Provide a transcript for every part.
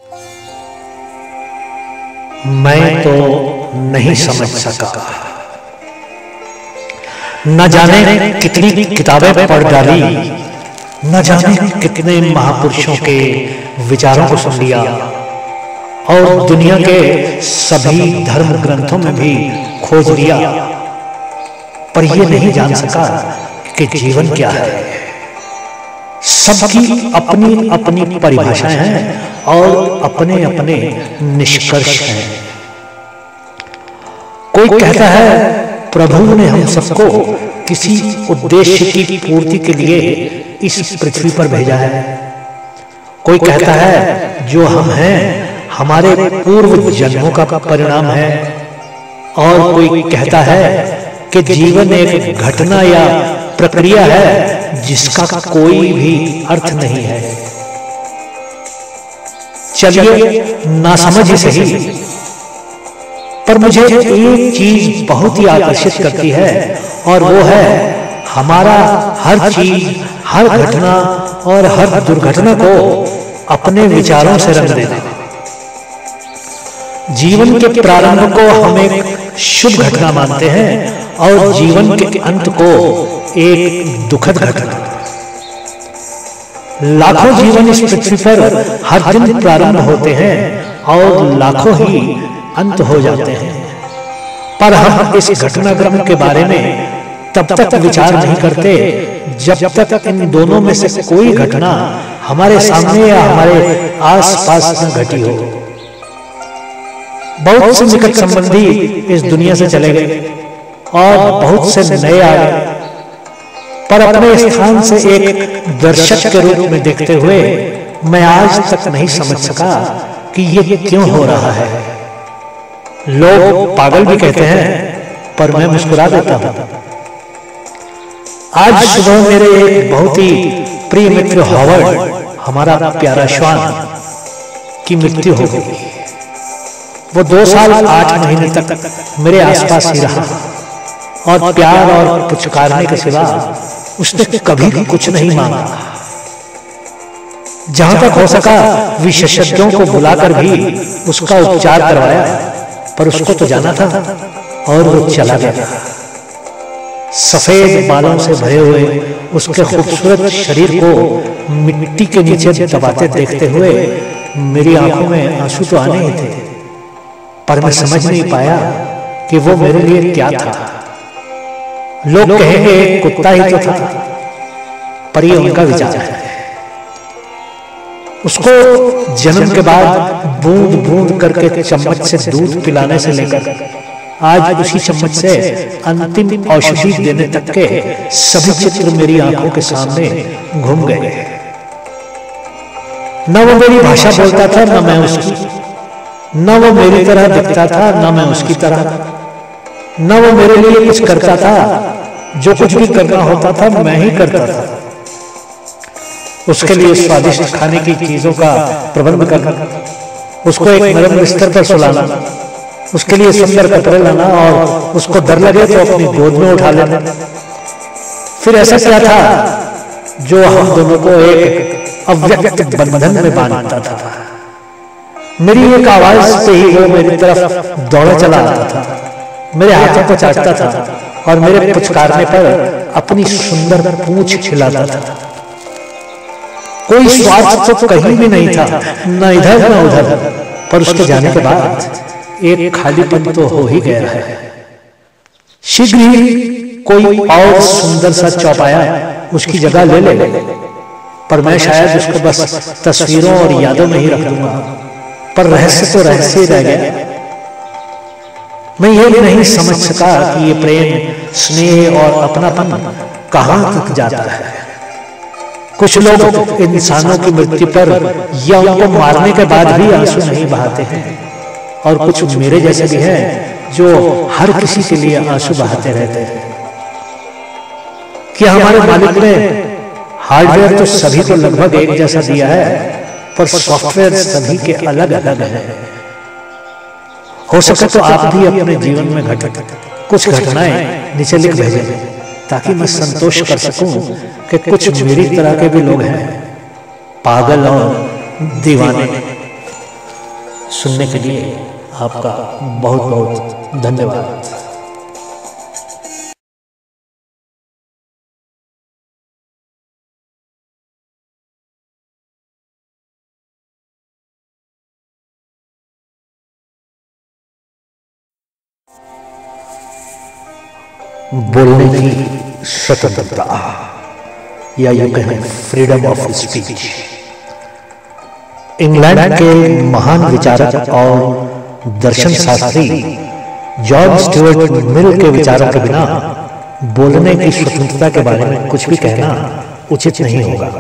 मैं तो नहीं समझ सका, न जाने कितनी किताबें पढ़ डाली, न जाने कितने महापुरुषों के विचारों को सुन लिया और दुनिया के सभी धर्म ग्रंथों में भी खोज लिया, पर यह नहीं जान सका कि जीवन क्या है। सबकी अपनी अपनी परिभाषाएं हैं और अपने अपने निष्कर्ष हैं। कोई कहता है प्रभु ने हम सबको किसी उद्देश्य की पूर्ति के लिए इस पृथ्वी पर भेजा है। कोई कहता है जो हम हैं हमारे पूर्व जन्मों का परिणाम है, और कोई कहता है कि जीवन एक घटना या प्रक्रिया है जिसका कोई भी अर्थ नहीं है। चलिए नासमझ ही सही, पर मुझे एक चीज बहुत ही आकर्षित करती है, और वो है हमारा हर चीज, हर घटना और हर दुर्घटना को अपने विचारों से रंग देना। जीवन के प्रारंभ को हम एक शुभ घटना मानते हैं और जीवन के अंत को एक दुखद घटना। लाखों जीवन इस पृथ्वी पर हर दिन प्रारंभ होते हैं और लाखों ही अंत हो जाते हैं, पर हम इस घटनाक्रम के बारे में तब तक विचार नहीं करते जब तक इन दोनों में से कोई घटना हमारे सामने या हमारे आसपास न घटी हो। बहुत से निकट संबंधी इस दुनिया से चले गए और बहुत से नए आ गए, पर अपने स्थान से एक दर्शक के रूप में देखते हुए मैं आज तक नहीं समझ सका कि ये क्यों हो रहा है। लोग पागल भी कहते हैं, पर मैं मुस्कुरा देता हूं। आज सुबह मेरे एक बहुत ही प्रिय मित्र हॉवर्ड, हमारा प्यारा श्वान, की मृत्यु हो गई। वो 2 साल 8 महीने तक मेरे आसपास ही रहा और प्यार और पुचकारने के सिवा उसने कभी कुछ नहीं मांगा। जहां तक हो सका विशेषज्ञों को बुलाकर भी उसका उपचार करवाया, पर उसको तो जाना था और वो चला गया। सफेद बालों से भरे हुए उसके खूबसूरत शरीर को मिट्टी के नीचे दबाते देखते हुए मेरी आंखों में आंसू तो आने ही थे, पर मैं समझ नहीं पाया कि वो मेरे लिए क्या था। लोग कहेंगे कुत्ता ही तो था, पर ये उनका विचार है। उसको जन्म के बाद बूंद बूंद करके चम्मच से दूध पिलाने से लेकर आज उसी चम्मच से अंतिम औषधि देने तक के सभी चित्र मेरी आंखों के सामने घूम गए। न वो मेरी भाषा बोलता था, न मैं उसकी, न वो मेरी तरह दिखता था, न मैं उसकी तरह, न वो मेरे लिए कुछ करता था। जो कुछ भी करना होता था मैं ही करता था। उसके लिए स्वादिष्ट खाने की चीजों का प्रबंध करना, उसको एक नरम बिस्तर पर सुलाना, उसके लिए सुंदर कपड़े लाना और उसको डर लगे तो अपनी गोद में उठा लेना। फिर ऐसा क्या था जो हम दोनों को एक अव्यक्त बंधन में बांधता था। मेरी एक आवाज से ही वो मेरी तरफ दौड़ा चला आता था, मेरे हाथों को चाटता था और मेरे पुचकारने पर अपनी सुंदर पूंछ खिलाता था। कोई स्वार्थ तो कहीं भी नहीं था, न इधर न उधर, पर उसके जाने के बाद एक खालीपन तो हो ही गया है। शीघ्र ही कोई और सुंदर सा चौपाया उसकी जगह ले ले, पर मैं शायद उसको बस तस्वीरों और यादों में ही रख दूंगा, पर रहस्य तो रहस्य ही रह गया। मैं ये भी नहीं समझ सका कि ये प्रेम, स्नेह और अपनापन कहां तक जाता है। कुछ लोग इंसानों की मृत्यु पर या उनको मारने के बाद भी आंसू नहीं बहाते हैं, और कुछ मेरे जैसे भी हैं जो हर किसी के लिए आंसू बहाते रहते हैं। क्या हमारे मालिक ने हार्डवेयर तो सभी को लगभग एक जैसा दिया है, पर सॉफ्टवेयर सभी के अलग अलग है। हो सके तो आप भी अपने जीवन में कुछ घटनाएं नीचे लिख भेजें, ताकि मैं संतोष कर सकूं कि कुछ मेरी तरह के भी लोग हैं, पागल और दीवाने। सुनने के लिए आपका बहुत बहुत धन्यवाद। बोलने की स्वतंत्रता या यूं कहें फ्रीडम ऑफ स्पीच। इंग्लैंड के महान विचारक और दर्शन शास्त्री जॉन स्टुअर्ट मिल के विचारों के बिना बोलने की स्वतंत्रता के बारे में कुछ भी कहना उचित नहीं होगा।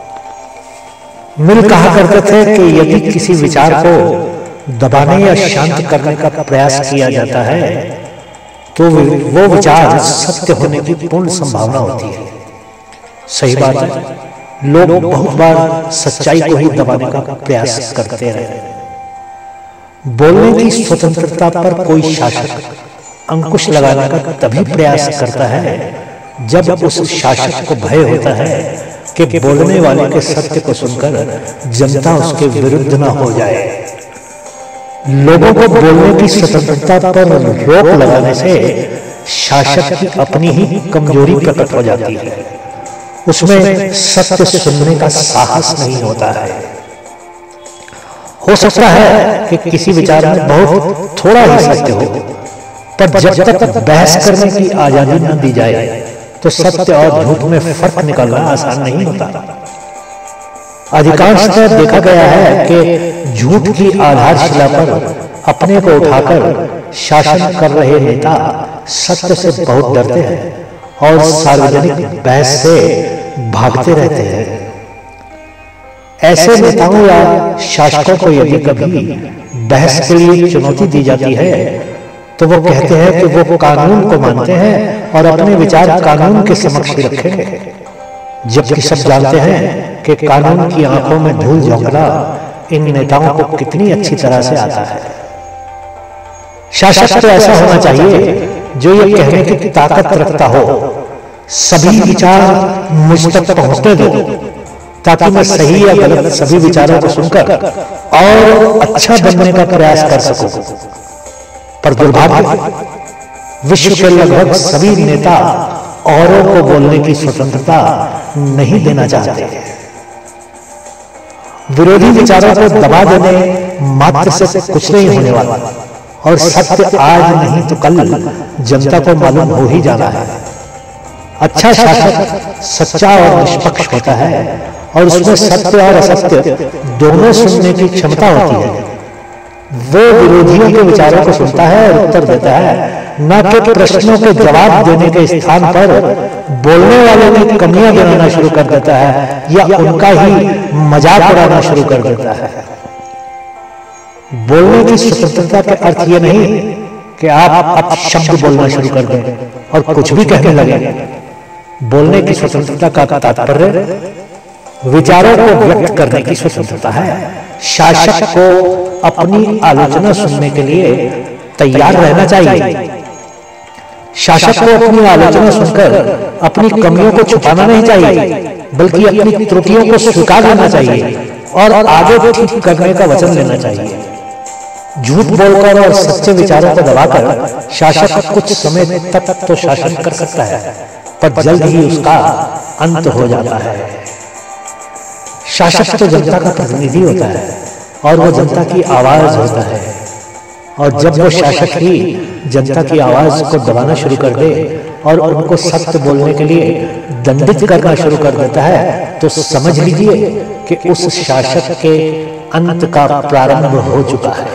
मिल कहा करते थे कि यदि किसी विचार को दबाने या शांत करने का प्रयास किया जाता है तो वो विचार सत्य होने की पूर्ण संभावना होती है। सही बात है, लोग बहुत बार सच्चाई को ही दबाने का प्रयास करते रहे। बोलने की स्वतंत्रता पर कोई शासक अंकुश लगाने का तभी प्रयास करता है जब उस शासक को भय होता है कि बोलने वाले के सत्य को सुनकर जनता उसके विरुद्ध न हो जाए। लोगों को बोलने की स्वतंत्रता पर रोक लगाने से शासक की अपनी ही कमजोरी प्रकट हो जाती है। उसमें सत्य सुनने का साहस नहीं होता है। हो सकता है कि किसी विचार में बहुत थोड़ा ही सत्य हो, पर जब तक बहस करने की आजादी न दी जाए तो सत्य और झूठ में फर्क निकालना आसान नहीं होता। अधिकांशतः देखा गया है कि झूठ की आधारशिला पर अपने को उठाकर शासन कर रहे नेता सत्य से बहुत डरते हैं और सार्वजनिक बहस से भागते रहते हैं। ऐसे नेताओं या शासकों को यदि कभी बहस के लिए चुनौती दी जाती है तो वो कहते हैं कि वो कानून को मानते हैं और अपने विचार कानून के समक्ष रखेंगे, जबकि सब जानते हैं कि कानून की आंखों में धूल झोंकना इन नेताओं को कितनी अच्छी तरह से आता है। शासक तो ऐसा होना चाहिए जो ये कहने की ताकत रखता हो, सभी विचार मुझ तक पहुंचने दो ताकि मैं सही या गलत सभी विचारों को सुनकर और अच्छा बनने का प्रयास कर सकूं। पर दुर्भाग्य, विश्व के लगभग सभी नेता औरों को बोलने की स्वतंत्रता नहीं देना चाहते। विरोधी विचारों को दबा देने मात्र से कुछ नहीं होने वाला और सत्य आज नहीं तो कल जनता को मालूम हो ही जाना है। अच्छा शासक सच्चा और निष्पक्ष होता है और उसमें सत्य और असत्य दोनों सुनने की क्षमता होती है। वो विरोधियों के विचारों को सुनता है और उत्तर देता है, न कि प्रश्नों के जवाब देने के स्थान पर बोलने वालों की कमियां गिनाना शुरू कर देता है या उनका ही मजाक उड़ाना शुरू कर देता है। बोलने की स्वतंत्रता का अर्थ यह नहीं कि आप अब शब्द बोलना शुरू कर दें और कुछ भी कहने लगे। बोलने की स्वतंत्रता का तात्पर्य विचारों को व्यक्त करने की स्वतंत्रता है। शासक को अपनी आलोचना सुनने के लिए तैयार रहना चाहिए। शासक को अपनी आलोचना सुनकर अपनी कमियों को छुपाना नहीं चाहिए, बल्कि अपनी त्रुटियों को स्वीकार लेना चाहिए और आगे ठीक करने का वचन लेना चाहिए। झूठ बोलकर और सच्चे विचारों को दबाकर शासक कुछ समय तक तो शासन कर सकता है, पर जल्द ही उसका अंत हो जाता है। शासक तो जनता का प्रतिनिधि होता है और वो जनता की आवाज होता है, और जब वो शासक ही जनता की आवाज को दबाना शुरू कर दे और उनको सत्य बोलने के लिए दंडित करना शुरू कर देता है तो समझ लीजिए कि उस शासक के अंत का प्रारंभ हो चुका है।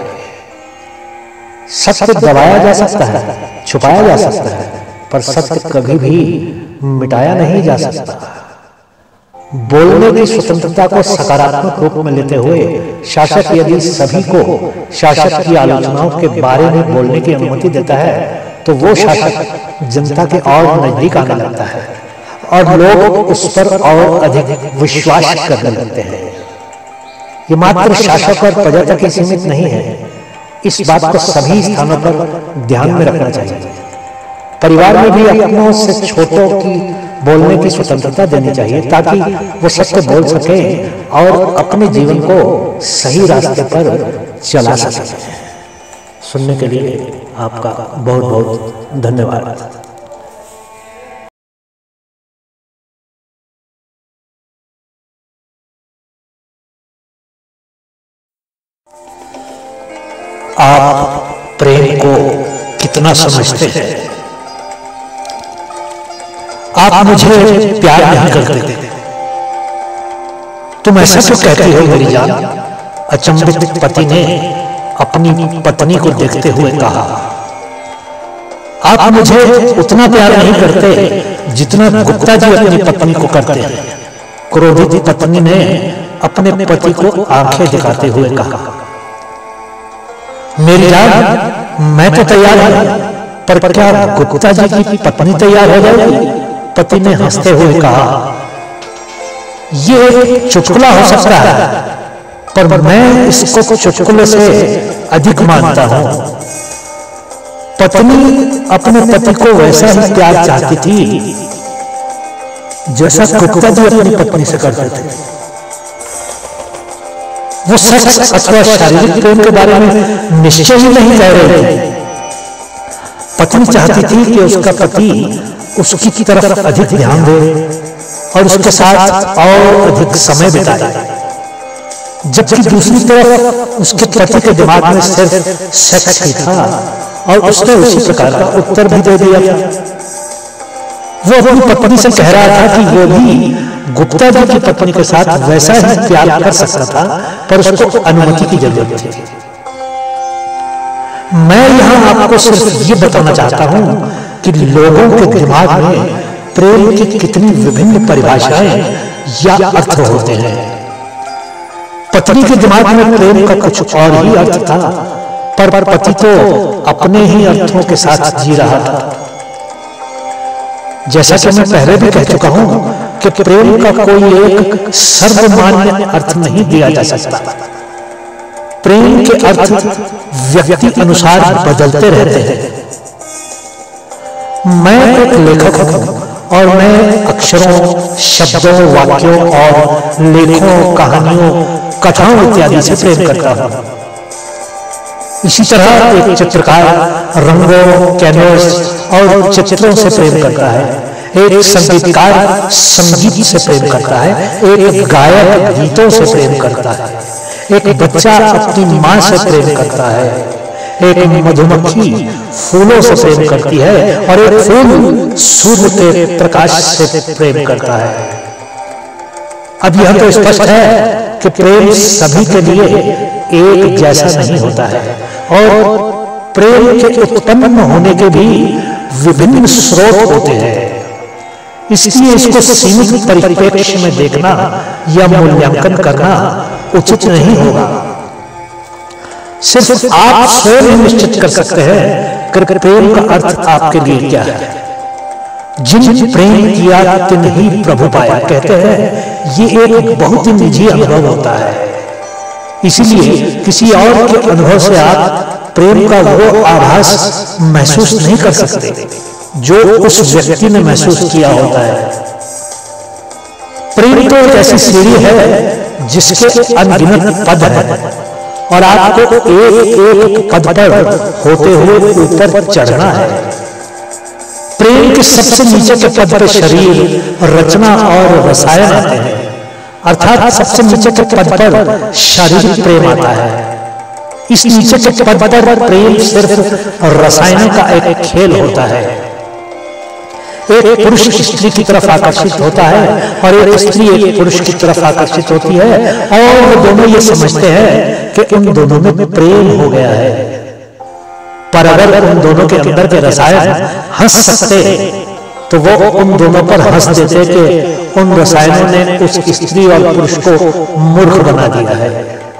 सत्य दबाया जा सकता है, छुपाया जा सकता है, पर सत्य कभी भी मिटाया नहीं जा सकता। बोलने की स्वतंत्रता को सकारात्मक रूप में लेते हुए शासक यदि सभी को शासक की आलोचनाओं के बारे में बोलने की अनुमति देता है तो वो शासक जनता के और नजदीक आने लगता है और लोग उस पर और अधिक विश्वास करने लगते हैं। ये मात्र शासक और प्रजा तक ही सीमित नहीं है, इस बात को सभी स्थानों पर ध्यान में रखना चाहिए। परिवार में भी अपनों से छोटों की बोलने की स्वतंत्रता देनी चाहिए, ताकि वो सत्य बोल सके और अपने जीवन को सही रास्ते पर चला सके। सुनने के लिए आपका बहुत बहुत धन्यवाद। आप प्रेम को कितना समझते हैं? आप मुझे प्यार नहीं करते, तुम ऐसा क्यों कहती हो मेरी जान? अचंभित पति ने अपनी पत्नी को देखते हुए कहा। आप मुझे उतना प्यार नहीं करते जितना गुप्ता जी अपनी पत्नी को करते हैं। क्रोधित पत्नी ने अपने पति को आंखें दिखाते हुए कहा, मेरी जान मैं तो तैयार हूं, पर क्या गुप्ता जी की पत्नी तैयार हो जाएगी? पति ने हंसते हुए कहा, ये चुटकुला हो सकता है, पर मैं इसको चुटकुले से अधिक मानता हूं। पत्नी अपने पति को वैसा ही प्यार चाहती थी जैसा गुप्ता जी अपनी पत्नी से करते थे। वो सेक्स अथवा शारीरिक प्रेम के बारे में निश्चय ही नहीं कह रहे थे। पत्नी चाहती थी कि उसका पति उसकी तरफ अधिक ध्यान दे और उसके साथ और अधिक समय बिताए, जबकि दूसरी तरफ उसके पति के दिमाग में सिर्फ सेक्स ही था और उसने उसी प्रकार का उत्तर भी दे दिया था। वो अपनी पत्नी से कह रहा था कि वो भी गुप्ता जी की पत्नी के साथ वैसा ही प्यार कर सकता था, पर उसको अनुमति की जरूरत थी। मैं यहां आपको सिर्फ ये बताना चाहता हूं कि लोगों के दिमाग में प्रेम की कितनी विभिन्न परिभाषाएं या अर्थ होते हैं। पत्नी के दिमाग में प्रेम का कुछ और ही अर्थ था, पर पति तो अपने ही अर्थों के साथ जी रहा था। जैसा कि मैं पहले भी कह चुका हूं कि प्रेम का कोई एक सर्वमान्य अर्थ नहीं दिया जा सकता। प्रेम के अर्थ व्यक्ति अनुसार बदलते रहते हैं। मैं एक लेखक हूं और मैं अक्षरों, शब्दों, वाक्यों और लेखों, कहानियों, कथाओं इत्यादि से प्रेम करता हूं। इसी तरह एक चित्रकार रंगों, कैनवस और चित्रों से प्रेम करता है। एक संगीतकार संगीत से प्रेम करता है। एक गायक गीतों से प्रेम करता है। एक बच्चा अपनी मां से प्रेम करता है। एक मधुमक्खी फूलों से प्रेम करती है और एक फूल सूर्य के प्रकाश से प्रेम करता है। अब यह तो स्पष्ट है कि प्रेम सभी के लिए एक जैसा नहीं होता है और प्रेम के उत्पन्न होने के भी विभिन्न स्रोत होते हैं। इसलिए इसको सीमित परिप्रेक्ष्य में देखना या मूल्यांकन करना उचित नहीं होगा। सिर्फ आप स्वयं निश्चित कर सकते हैं कि प्रेम का अर्थ आपके लिए क्या है। जिन प्रेम किया तिन ही प्रभु पाया कहते हैं, ये एक बहुत ही निजी अनुभव होता है। इसीलिए किसी और के अनुभव से आप प्रेम का वो आभास महसूस नहीं कर सकते जो उस व्यक्ति ने महसूस किया होता है। प्रेम तो एक ऐसी सीढ़ी है जिसके अनगिनत पद हैं और आपको एक एक पद पर होते हुए ऊपर चढ़ना है। प्रेम के सबसे नीचे के पद पर शरीर, रचना और रसायन आते हैं, अर्थात सबसे नीचे के पद पर शारीरिक प्रेम आता है। इस नीचे के पद पर प्रेम सिर्फ रसायनों का एक खेल होता है। एक पुरुष स्त्री की तरफ आकर्षित होता है और एक स्त्री एक पुरुष की तरफ आकर्षित होती है और वो दोनों ये समझते हैं कि उन दोनों में प्रेम हो गया है। पर अगर उन दोनों के अंदर के रसायन हंस सकते तो वो उन दोनों पर हंस देते कि उन रसायनों ने उस स्त्री और पुरुष को मूर्ख बना दिया है।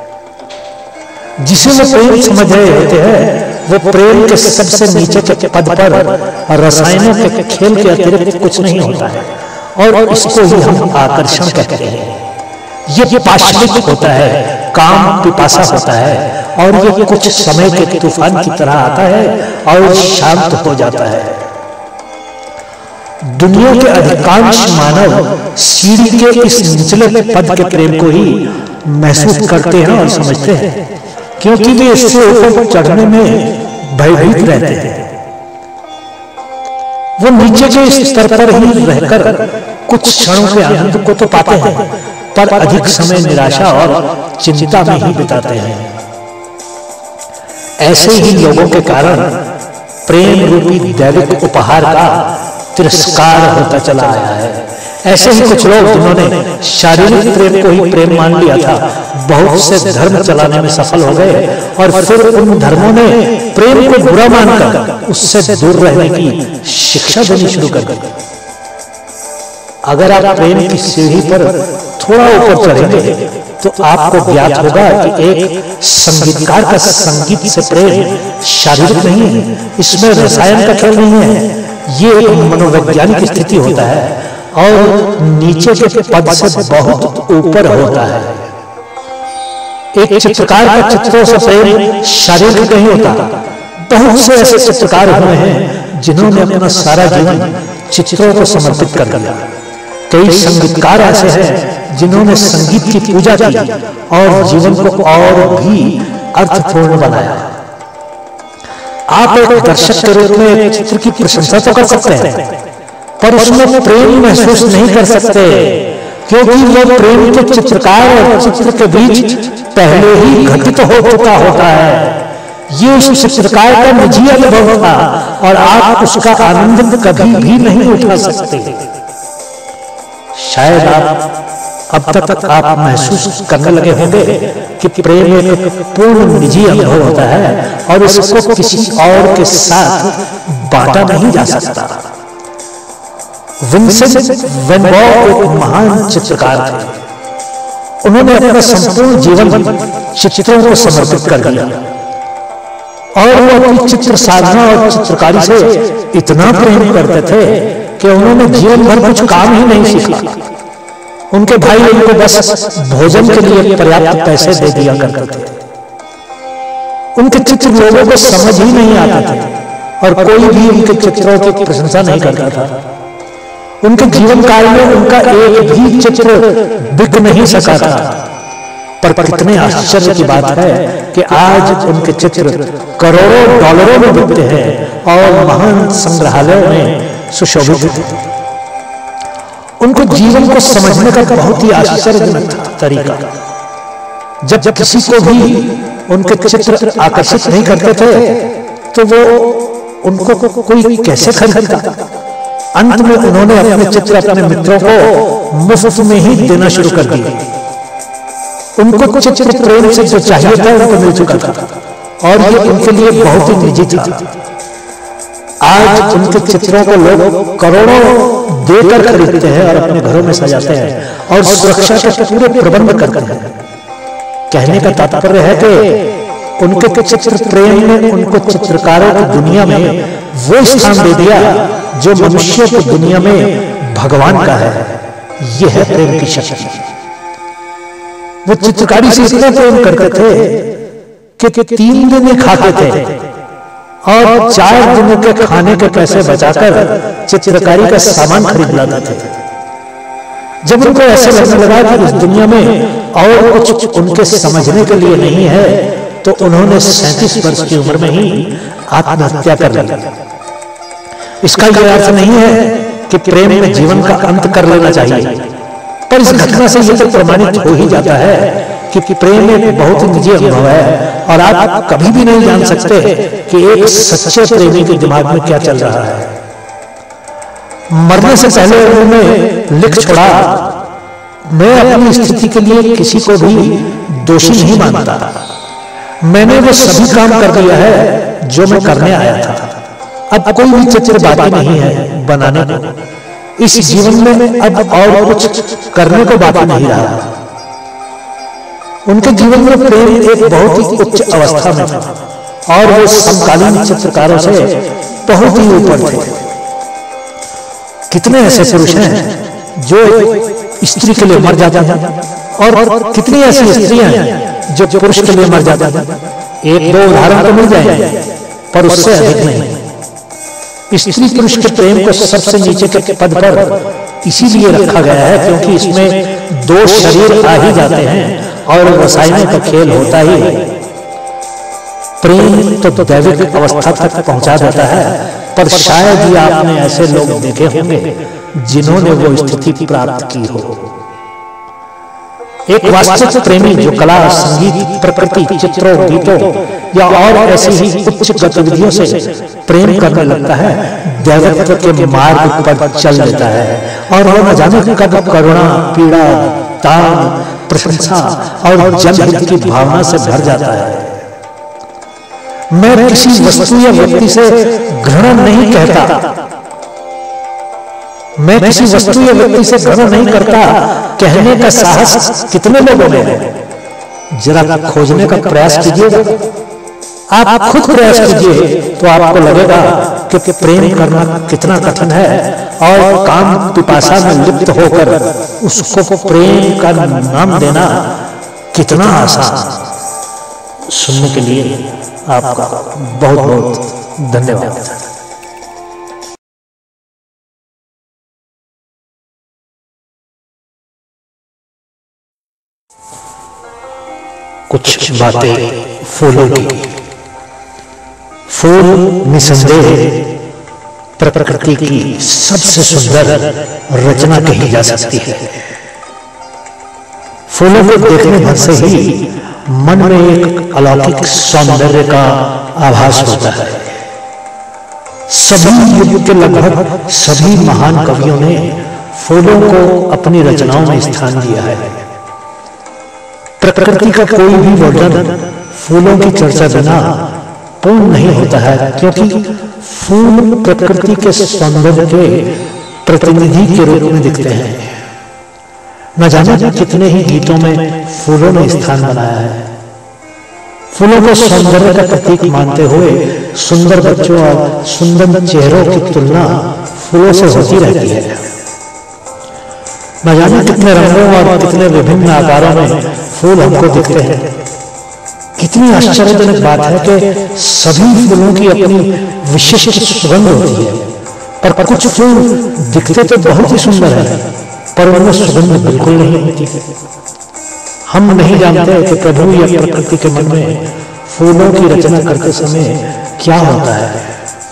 जिसे वो प्रेम समझ रहे होते हैं वो प्रेम के सबसे नीचे के पद पर रसायनों के खेल के अतिरिक्त कुछ नहीं होता है और इसको ही हम आकर्षण कहते हैं। ये पाशविक होता है, काम पिपासा होता है और ये कुछ समय के तूफान की तरह आता है और शांत हो जाता है। दुनिया के अधिकांश मानव सीढ़ी के इस निचले पद के प्रेम को ही महसूस करते हैं और समझते हैं, क्योंकि वे इससे ऊपर चढ़ने में भयभीत रहते हैं। वो नीचे के स्तर पर ही रहकर कुछ क्षणों के आनंद को तो पाते हैं, पर अधिक समय निराशा और चिंता में ही बिताते हैं। ऐसे ही लोगों के कारण प्रेम रूपी दैविक उपहार का तिरस्कार होता चला आया है। ऐसे ही कुछ लोग जिन्होंने शारीरिक प्रेम को ही प्रेम मान लिया था, बहुत से धर्म चलाने में सफल हो गए और फिर उन धर्मों ने प्रेम को बुरा मानकर उससे दूर रहने की शिक्षा देनी शुरू कर दी। अगर आप प्रेम की सीढ़ी पर थोड़ा ऊपर चढ़ेंगे तो आपको ज्ञात होगा कि एक संगीतकार का संगीत से प्रेम शारीरिक नहीं है, इसमें रसायन का खेल नहीं है, ये एक मनोवैज्ञानिक स्थिति होता है और नीचे के पद से बहुत ऊपर होता है। एक चित्रकार का चित्रों से प्रेम शारीरिक नहीं होता। बहुत से ऐसे चित्रकार हुए हैं जिन्होंने अपना सारा जीवन चित्रों को समर्पित कर दिया। कई संगीतकार ऐसे हैं जिन्होंने संगीत की पूजा की और जीवन को और भी अर्थपूर्ण बनाया। आप एक दर्शक के रूप में एक चित्र की प्रशंसा तो कर सकते हैं, पर उसमें प्रेम महसूस नहीं कर सकते, क्योंकि वो प्रेम के चित्रकार और चित्र के बीच पहले ही घटित हो चुका होता है। ये उस चित्रकार का निजी अनुभव था और आप उसका आनंद कभी भी नहीं उठा सकते। शायद अब तक आप महसूस करने लगे होंगे कि प्रेम एक पूर्ण निजी अनुभव होता है और इसको किसी और के साथ बांटा नहीं जा सकता। विंसेंट वैन गॉग एक महान चित्रकार थे। उन्होंने अपना संपूर्ण जीवन चित्रों को समर्पित कर दिया और वो अपनी चित्र साधना और चित्रकारी से इतना प्रेम करते थे कि उन्होंने जीवन भर कुछ काम ही नहीं सीखा। उनके भाई उनको बस भोजन के लिए पर्याप्त पैसे दे दिया करते थे। उनके चित्र लोगों को समझ ही नहीं आते थे और कोई भी उनके चित्रों की प्रशंसा नहीं करता था। उनके जीवन काल में उनका एक भी चित्र बिक नहीं सका था। पर कितने आश्चर्य की बात है कि आज उनके चित्र करोड़ों डॉलरों में बिकते हैं और महान संग्रहालयों में सुशोभित हैं। उनको जीवन को समझने का बहुत ही आश्चर्यजनक तरीका। जब किसी को भी उनके चित्र आकर्षित नहीं करते थे तो वो उनको कोई कैसे खरीदता। अंत में उन्होंने अपने चित्र अपने मित्रों को मुफ्त में ही देना शुरू कर दिए। उनको चित्र प्रेम से जो चाहिए था उनको मिल चुका था और ये उनके लिए बहुत ही निजी था। आज उनके चित्रों को लोग करोड़ों देकर खरीदते हैं और अपने घरों में सजाते हैं और सुरक्षा के पूरे प्रबंध करते हैं। कहने का तात्पर्य है कि उनके चित्र प्रेम ने उनको चित्रकारों की दुनिया में वो स्थान दे दिया जो मनुष्यों की दुनिया में भगवान का है। यह है प्रेम की शक्ति। वो चित्रकारी से इतना प्रेम करते थे कि 3 दिन खाते थे और 4 दिनों के खाने के पैसे बचाकर चित्रकारी का सामान खरीद लाते थे। जब उनको ऐसा लगने लगा कि इस दुनिया में और कुछ उनके समझने के लिए नहीं है तो उन्होंने 37 वर्ष की उम्र में ही आत्महत्या कर ली। इसका यह अर्थ नहीं है कि प्रेम में जीवन का अंत कर लेना चाहिए, पर इस घटना से यह तो प्रमाणित हो ही जाता है कि प्रेम एक बहुत ही निजी अनुभव है और आप कभी भी नहीं जान सकते कि एक सच्चे प्रेमी के दिमाग में क्या चल रहा है। मरने से पहले उन्होंने लिख छोड़ा, मैं अपनी स्थिति के लिए किसी को भी दोषी नहीं मानता। मैंने वो सभी काम कर दिया है जो मैं करने आया था। अब कोई भी चित्र बाकी नहीं है बनाने को। इस जीवन में अब और कुछ करने को बाकी नहीं रहा। उनके जीवन में प्रेम एक बहुत ही उच्च अवस्था में था और वो समकालीन चित्रकारों से बहुत ही ऊपर थे। कितने ऐसे पुरुष हैं जो स्त्री के लिए मर जाते हैं और कितनी ऐसी स्त्रियां हैं जो पुरुष के लिए मर जाते हैं। 1-2 उदाहरण तो मिल जाएंगे पर उससे अधिक नहीं। स्त्री पुरुष के प्रेम को सबसे नीचे के पद पर इसीलिए रखा गया है क्योंकि इसमें दो शरीर आ ही जाते हैं और रसायनों का खेल होता ही है। प्रेम तो दैविक अवस्था तक पहुंचा देता है, पर शायद ही आपने ऐसे लोग देखे होंगे जिन्होंने वो स्थिति प्राप्त की हो। एक वास्तविक प्रेमी जो कला, संगीत, प्रकृति, चित्रों, गीतों या और ऐसी ही उच्च गतिविधियों से प्रेम करने लगता है, दैवत्व के मार्ग पर चल लेता है और वह न जाने कब करुणा, पीड़ा, दान, प्रशंसा और जनहित की भावना से भर जाता है। मैं किसी वस्तु या व्यक्ति से घृणा नहीं कहता, मैं किसी वस्तु या व्यक्ति से घृणा नहीं करता कहने का साहस कितने लोगों में है? जरा खोजने का प्रयास कीजिएगा, आप खुद प्रयास कीजिए तो आपको लगेगा कि प्रेम करना कितना कठिन है और काम पिपासा में लिप्त होकर उसको प्रेम का नाम देना कितना आसान। सुनने के लिए आपका बहुत बहुत धन्यवाद। कुछ बातें फूलों की। फूल निसंदेह प्रकृति की सबसे सुंदर रचना कही जा सकती है। फूलों को देखने भर से ही मन में एक अलौकिक सौंदर्य का आभास होता है। सभी युग के लगभग सभी महान कवियों ने फूलों को अपनी रचनाओं में स्थान दिया है। प्रकृति का कोई भी वर्णन फूलों की चर्चा बिना पूर्ण नहीं होता है, क्योंकि फूल प्रकृति के सौंदर्य के प्रतिनिधि के रूप में दिखते हैं। न जाने कितने ही गीतों में फूलों ने स्थान बनाया है। फूलों को सौंदर्य का प्रतीक मानते हुए सुंदर बच्चों और सुंदर चेहरों की तुलना फूलों से होती रहती है। न जाने कितने रंगों और कितने विभिन्न आकारों में फूल हमको दिखते हैं। कितनी आश्चर्यजनक बात है कि सभी फूलों की अपनी विशिष्ट सुगंध होती है, पर कुछ फूल दिखते तो बहुत ही सुंदर है पर उनमें सुगंध बिल्कुल नहीं होती है। हम नहीं जानते कि प्रभु या प्रकृति के मन में फूलों की रचना करते समय क्या होता है।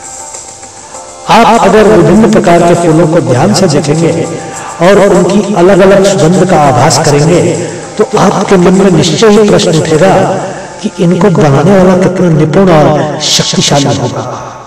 आप अगर विभिन्न प्रकार के फूलों को ध्यान से देखेंगे और उनकी अलग अलग सुगंध का आभास करेंगे तो आपके मन में निश्चय ही प्रश्न उठेगा कि इनको बनाने वाला कितना निपुण और शक्तिशाली होगा।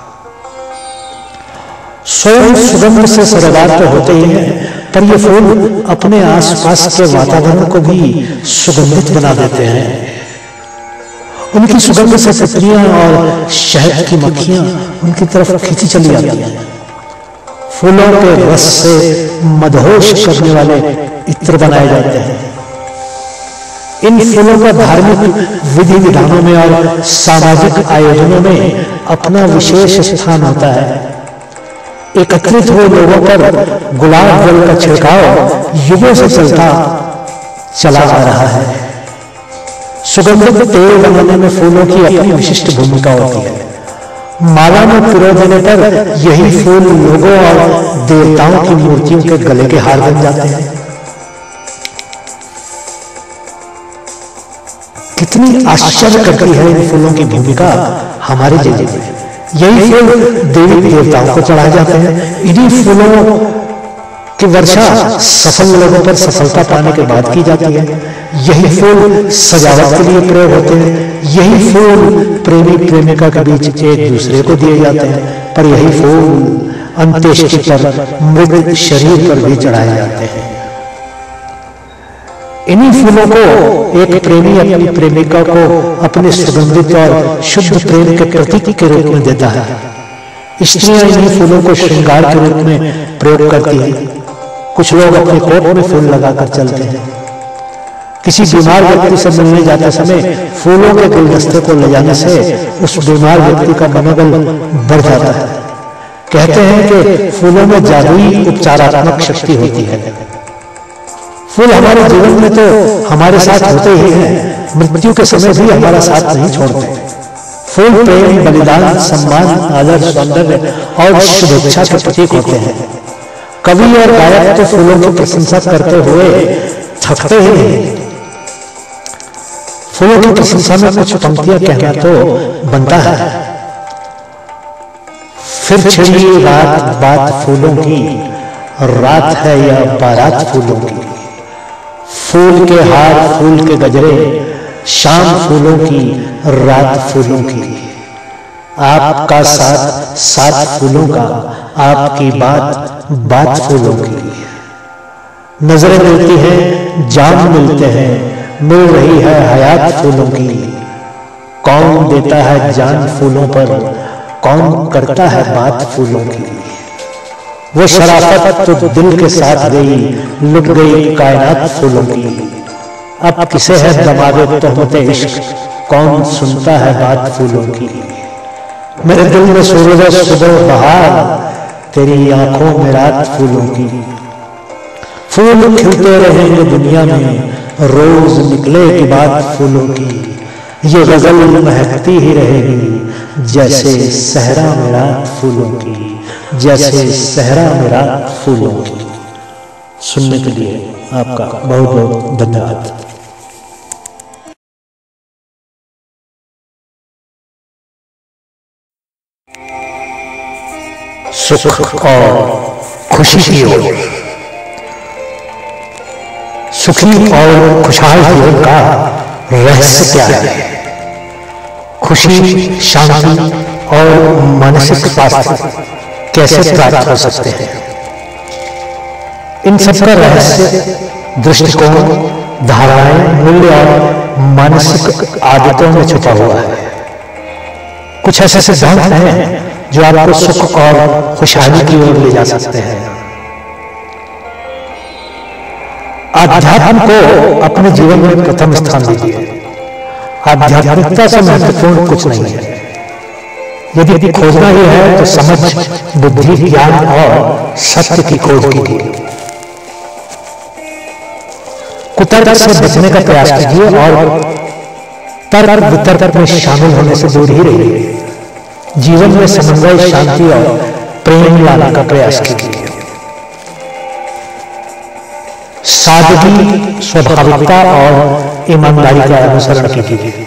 स्वयं सुगंध से सरोवर तो होते ही हैं, पर ये फूल अपने आसपास के वातावरण को भी सुगंधित बना देते हैं। उनकी सुगंध से तितलियां और शहद की मक्खियां उनकी तरफ खींची चली आती हैं। फूलों के रस से मदहोश करने वाले इत्र बनाए जाते हैं। इन फूलों का धार्मिक विधि विधानों में और सामाजिक आयोजनों में अपना विशेष स्थान होता है। एकत्रित हुए लोगों पर गुलाब जल का छिड़काव युगों से चला आ रहा है। सुगंधित तेल बनाने में फूलों की अपनी विशिष्ट भूमिका होती है। माला में पिरो देने पर यही फूल लोगों और देवताओं की मूर्तियों के गले के हार बन जाते हैं। कितनी आश्चर्य करती है इन फूलों की भूमिका हमारे जीवन में। यही फूल देवी देवताओं को चढ़ाए जाते हैं। इन्हीं फूलों की वर्षा सफल लोगों पर सफलता पाने के बाद की जाती है। यही फूल सजावट के लिए प्रयोग होते हैं। यही फूल प्रेमी प्रेमिका के बीच एक दूसरे को दिए जाते हैं, पर यही फूल अंत्येष्टि पर मृत शरीर पर भी चढ़ाए जाते हैं। इन्हीं फूलों को एक प्रेमी अपनी प्रेमिका को अपने सुगंधित और शुद्ध प्रेम के प्रतीक के रूप में देता है। स्त्रियां इन्हीं फूलों को श्रृंगार के रूप में प्रयोग करती हैं। कुछ लोग अपने कोट में फूल लगाकर चलते हैं। किसी बीमार व्यक्ति से मिलने जाते समय फूलों के गुलदस्ते को ले जाने से उस बीमार व्यक्ति का मनोबल बढ़ जाता है। कहते हैं कि फूलों में जादुई उपचारात्मक शक्ति होती है। फूल हमारे जीवन में तो हमारे साथ होते ही हैं, मृत्यु के समय भी हमारा साथ नहीं छोड़ते। फूल प्रेम, बलिदान, सम्मान, आदर, सौंदर्य और शुभेच्छा के प्रतीक होते हैं। कवि और गायक तो फूलों की प्रशंसा करते हुए थकते ही नहीं। फूलों की प्रशंसा में कुछ पंक्तियां कहना तो बनता है। फिर छिड़ी रात बात फूलों की, रात है या बारात फूलों की। फूल के हार, फूल के गजरे, शाम फूलों की, रात फूलों की। आपका साथ साथ फूलों का, आपकी बात बात फूलों की। नजरें मिलती हैं, जाम मिलते हैं, मिल रही है हयात फूलों की। कौन देता है जान फूलों पर, कौन करता है बात फूलों की। वो शराफत तो दिल के साथ गई, लुट गई कायनात फूलों की। अब किसे है दमादे तोहमत इश्क, कौन सुनता है बात फूलों की। मेरे दिल में सूरज सुबह बहार, तेरी आंखों में रात फूलों की। फूल खिलते रहेंगे दुनिया में, रोज निकलेगी बात फूलों की। ये गजल महकती ही रहेगी, जैसे सहरा में रात फूलों की, जैसे सहरा में रात फूलों की। सुनने के लिए आपका बहुत बहुत धन्यवाद। सुख और खुशी की ओर, सुखी और खुशहाल जीवन का रहस्य क्या है? खुशी, शांति और मानसिक स्वास्थ्य कैसे प्राप्त हो सकते हैं? इन सब का रहस्य दृष्टिकोण, धारणाएं, मूल्य और मानसिक आदतों में छुपा हुआ है। कुछ ऐसे सिद्धांत हैं जो आपको सुख और खुशहाली की ओर ले जा सकते हैं। आध्यात्म को अपने जीवन में प्रथम स्थान दीजिए। आध्यात्मिकता से महत्वपूर्ण कुछ नहीं है। यदि खोजना ही है तो समझ, बुद्धि, ज्ञान और सत्य की खोज कीजिए। कुतर्क से बचने का प्रयास कीजिए और तर्क वितर्क में शामिल होने से दूर ही रहिए। जीवन में समन्वय, शांति और प्रेम लाने का प्रयास कीजिए। सादगी, स्वाभाविकता और ईमानदारी का अनुसरण कीजिए।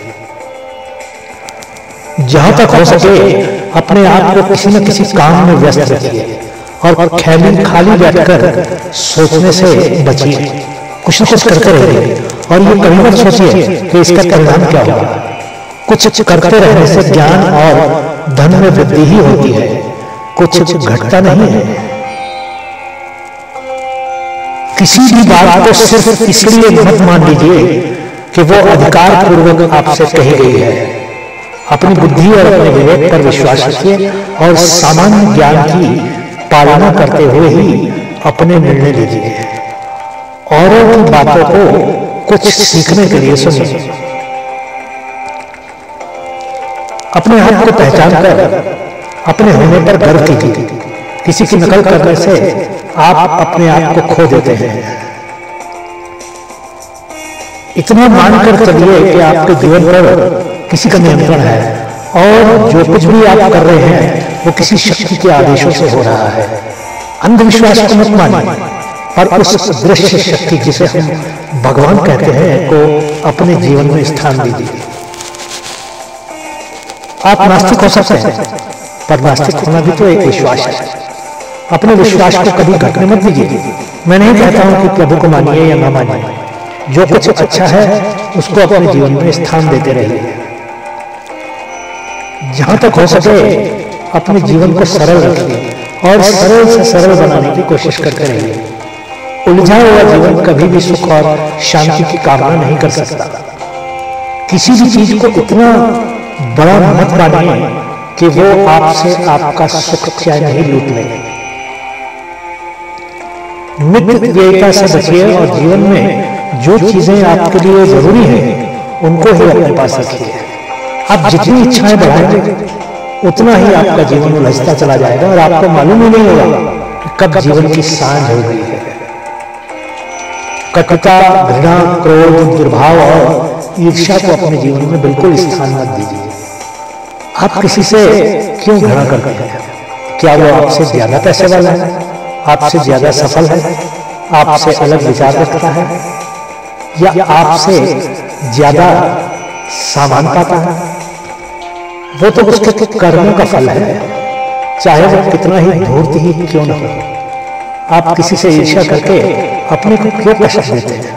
जहां तक हो सके अपने आप को किसी न किसी काम में व्यस्त रखिए और खाली बैठकर सोचने से बचिए। कुछ न कुछ करते रहिए और ये कभी मत सोचिए कि इसका परिणाम क्या होगा। कुछ करते रहने से ज्ञान और धन में वृद्धि ही होती है, कुछ घटता नहीं है। किसी भी बात को सिर्फ इसलिए मत मान लीजिए कि वो अधिकार पूर्वक आपसे कही गई है। अपनी बुद्धि और अपने विवेक पर विश्वास रखिए और सामान्य ज्ञान की पालना करते हुए ही अपने निर्णय लीजिए। औरों की बातों को कुछ सीखने के लिए सुनिए। अपने आप को पहचान कर अपने होने पर गर्व कीजिए। किसी की नकल करने से आप अपने आप को खो देते हैं। इतना मानकर चलिए कि आपके जीवन पर किसी का नियंत्रण है और जो कुछ भी आप कर रहे हैं वो किसी शक्ति के आदेशों से हो रहा है। अंधविश्वास को मत मानिए और उस दृश्य शक्ति जिसे हम भगवान कहते हैं को अपने जीवन में स्थान दीजिए। आप नास्तिक हो सकते हैं पर नास्तिक होना भी तो एक विश्वास है। अपने विश्वास को कभी घटने मत दीजिए। मैं नहीं कहता हूं कि प्रभु को मानिए या ना मानिए, जो कुछ अच्छा है उसको अपने जीवन में स्थान देते रहिए। जहां तक हो सके अपने जीवन को सरल रखिए और सरल से सरल बनाने की कोशिश करते रहिए। उलझा हुआ जीवन कभी भी सुख और शांति की कामना नहीं कर सकता। किसी भी चीज को इतना बड़ा मत मानिए कि वो आपसे आपका सुख चाहे नहीं लूट ले। मित्र व्ययिता से बचिए और जीवन में जो चीजें आपके लिए जरूरी हैं उनको ही अपने पास रखिए। आप जितनी इच्छाएं बढ़ाएंगे उतना ही आपका जीवन उलझता चला जाएगा और आपको मालूम ही नहीं होगा कि कब जीवन की सांझ हो गई है। कटुता, घृणा, क्रोध, दुर्भाव और ईर्ष्या को अपने जीवन में बिल्कुल स्थान मत दीजिए। आप किसी से क्यों घृणा करते हैं? क्या वो आपसे ज्यादा पैसे वाला है, आपसे ज्यादा सफल है, आपसे अलग विचार रखता है, या आपसे ज्यादा सामान पाता है? वो तो उसके कर्मों का फल है, चाहे वो कितना ही धूर्त ही क्यों न हो। आप किसी से ईर्ष्या करके अपने को क्यों कष्ट देते हैं?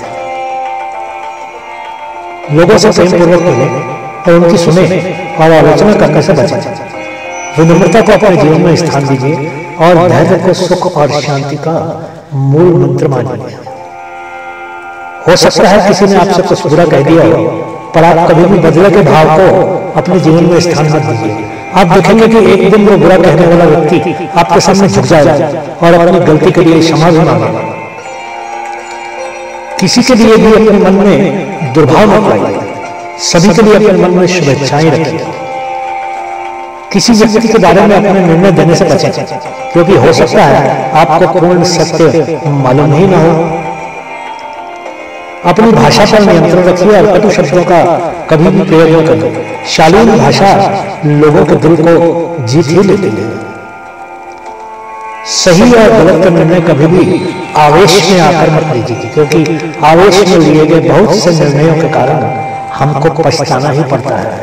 लोगों से प्रेम पूर्वक मिले और उनकी सुने और आलोचना करने से बचें। विनम्रता को अपने जीवन में स्थान दीजिए और धैर्य को सुख और शांति का मूल मंत्र मानिए। हो सकता है किसी ने आपसे कुछ बुरा कह दिया हो, पर आप कभी भी बदले के भाव को अपने जीवन में स्थान मत दीजिए। आप देखेंगे कि एक दिन वो बुरा कहने वाला व्यक्ति आपके सामने झुक जाएगा और अपनी गलती के लिए क्षमा भी मांगेगा। किसी के लिए भी अपने मन में दुर्भाव मत लाइए, सभी के लिए अपने मन में शुभेच्छाएं रखिए। किसी व्यक्ति के बारे में अपने निर्णय देने से बचें, क्योंकि हो सकता है आपको पूर्ण सत्य मालूम ही ना हो। अपनी भाषा पर नियंत्रण रखिए और कटु शब्दों का कभी भी प्रयोग न करिए। शालीन भाषा लोगों के दिल को जीत ही लेती है। सही और गलत का निर्णय कभी भी आवेश में आकर मत लीजिए, क्योंकि आवेश में लिए गए बहुत से निर्णयों के कारण हमको पछताना ही पड़ता है।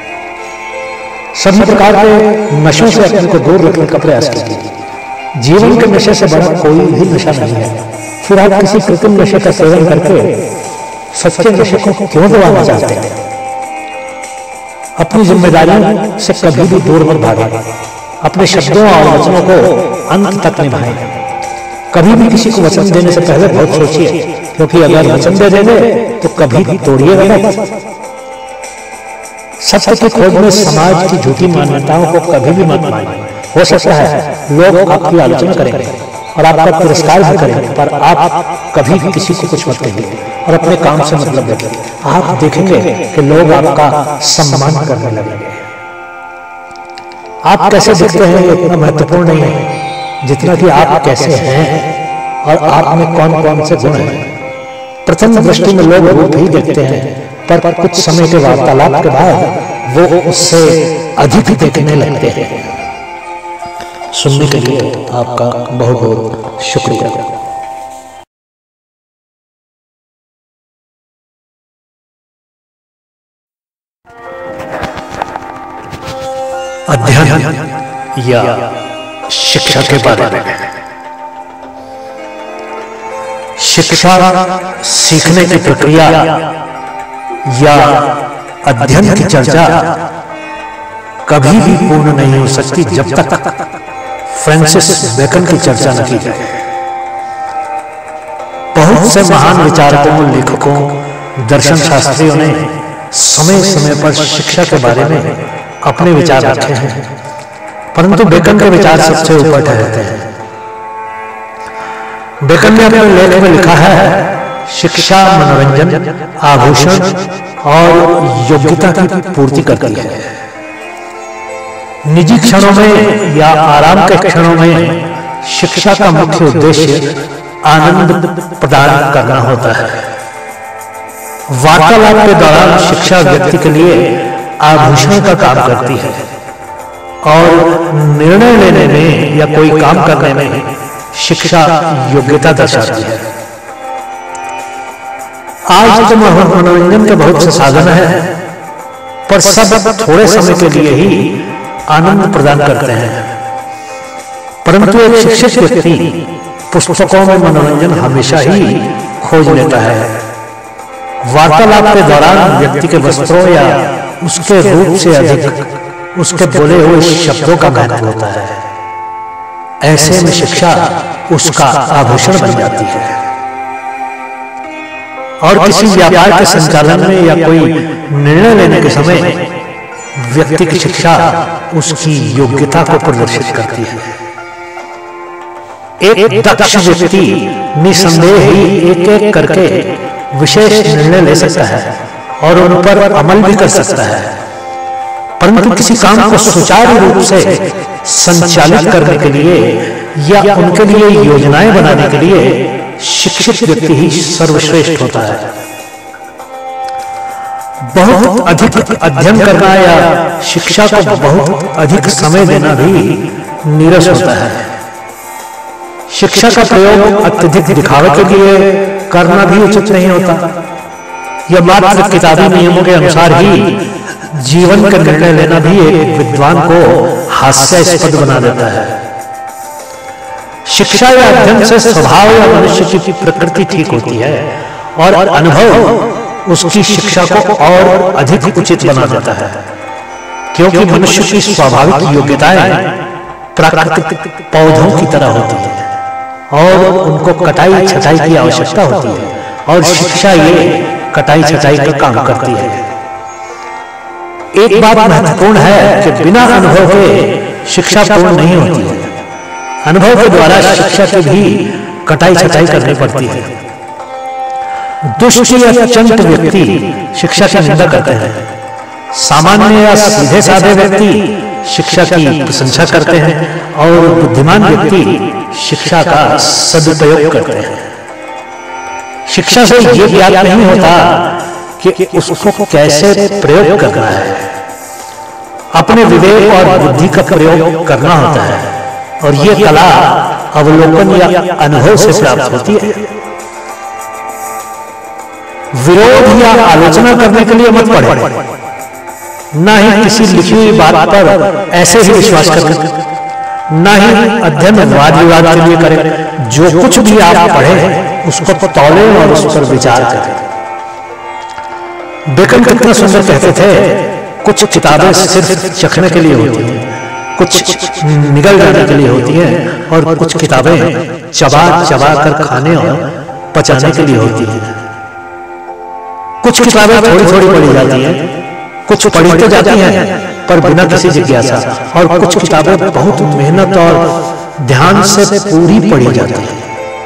सभी प्रकार के नशों से अपने को दूर रखने का प्रयास कीजिए। जीवन के नशे से बड़ा कोई भी नशा नहीं है। फिर आप किसी कृत्रिम नशे का सेवन करके सच्चे नशे को क्यों दबाना चाहते हैं? अपनी जिम्मेदारियों से कभी भी दूर मत भागें। अपने शब्दों और वचनों को अंत तक निभाएं। कभी भी किसी को वचन देने से पहले बहुत सोचिए, क्योंकि अगर वचन दे देंगे तो कभी भी तोड़िएगा नहीं। सत्य की खोज में समाज की झूठी मान्यताओं को कभी भी मत मानिए। हो सकता है लोग आपकी आलोचना करेंगे और आपका तिरस्कार भी करेंगे, पर आप कभी भी किसी को कुछ मत कहिए और अपने काम से मतलब रखिए। आप देखेंगे कि लोग आपका सम्मान करने लगेंगे। आप कैसे दिखते हैं ये इतना महत्वपूर्ण नहीं है जितना कि आप कैसे हैं और आप में कौन कौन से गुण हैं। प्रथम दृष्टि में लोग रूप ही देखते हैं, पर कुछ समय के वार्तालाप के बाद वो उससे अधिक देखने लगते हैं। सुनने के लिए आपका बहुत बहुत शुक्रिया। अध्ययन या शिक्षा के बारे में। शिक्षा सीखने की प्रक्रिया या अध्ययन की चर्चा कभी भी पूर्ण नहीं हो सकती जब तक फ्रांसिस बेकन की चर्चा न की जाए। बहुत से महान विचारकों, लेखकों, दर्शन शास्त्रियों ने समय समय पर शिक्षा के बारे में अपने विचार रखे हैं, परंतु बेकन के विचार सबसे ऊपर ठहरते हैं। बेकन ने अपने लेख में लिखा है, शिक्षा मनोरंजन, आभूषण और योग्यता की पूर्ति करती है। निजी क्षणों में या आराम के क्षणों में शिक्षा का मुख्य उद्देश्य आनंद प्रदान करना होता है। वार्तालाप के दौरान शिक्षा व्यक्ति के लिए आभूषण का काम करती है और निर्णय लेने में या कोई काम करने में शिक्षा योग्यता दर्शाती है। आज तो मनोरंजन के बहुत से साधन हैं, पर सब थोड़े समय के लिए ही आनंद प्रदान करते हैं। परंतु एक शिक्षित व्यक्ति पुस्तकों में मनोरंजन हमेशा ही खोज लेता है। वार्तालाप के दौरान व्यक्ति के वस्त्रों या उसके रूप से अधिक उसके बोले हुए शब्दों का महत्व होता है। ऐसे में शिक्षा उसका आभूषण बन जाती है और किसी व्यापार के संचालन में या कोई निर्णय लेने के समय व्यक्ति की शिक्षा उसकी योग्यता को प्रदर्शित करती है। एक दक्ष व्यक्ति निसंदेह ही एक एक करके विशेष निर्णय ले सकता है और उन पर अमल भी कर सकता है, परंतु किसी काम को सुचारू रूप से संचालित करने के लिए या उनके लिए योजनाएं बनाने के लिए शिक्षित व्यक्ति ही सर्वश्रेष्ठ होता है। बहुत अधिक अध्ययन करना या शिक्षा को बहुत अधिक समय देना भी नीरस होता है। शिक्षा का प्रयोग अत्यधिक दिखावे के लिए करना भी उचित नहीं होता। यह मात्र किताबी नियमों के अनुसार ही जीवन का निर्णय लेना भी एक विद्वान को हास्यास्पद बना देता है। शिक्षा या अध्ययन से स्वभाव या मनुष्य की प्रकृति ठीक होती है और अनुभव उसकी शिक्षा को और अधिक उचित बना देता है, क्योंकि मनुष्य की स्वाभाविक योग्यताएं प्राकृतिक पौधों की तरह होती है और उनको कटाई छटाई की आवश्यकता होती है, और शिक्षा ये कटाई छटाई का काम करती है। एक बात महत्वपूर्ण है कि बिना अनुभव के शिक्षा पूर्ण नहीं होती है। अनुभव के द्वारा शिक्षा की भी कटाई छटाई करनी पड़ती है। दुष्ट या चंट व्यक्ति शिक्षा की निंदा करते हैं। सामान्य या सीधे साधे व्यक्ति शिक्षा की प्रशंसा करते हैं और बुद्धिमान व्यक्ति शिक्षा का सदुपयोग करते हैं। शिक्षा से ये ज्ञात नहीं होता कि उसको कैसे प्रयोग करना है। अपने विवेक और बुद्धि का प्रयोग करना होता है, और ये कला अवलोकन या अनुभव से प्राप्त होती है। विरोध या आलोचना करने के लिए मत पढ़े, ना ही किसी लिखी हुई बात पर ऐसे ही विश्वास करें, ना ही अध्ययन वाद विवाद के लिए करें। जो कुछ भी आप पढ़े उसको तौले और उस पर विचार करें। बेकन कितना सुंदर कहते थे, कुछ किताबें सिर्फ चखने के लिए होती हैं, कुछ निगल जाने के लिए होती हैं, और कुछ किताबें चबा चबा कर खाने और पचाने के लिए होती हैं। कुछ किताबें थोड़ी थोड़ी पढ़ी जाती हैं, कुछ पढ़ी तो जाती हैं पर बिना किसी जिज्ञासा, और कुछ किताबें बहुत मेहनत और ध्यान से पूरी पढ़ी जाती हैं।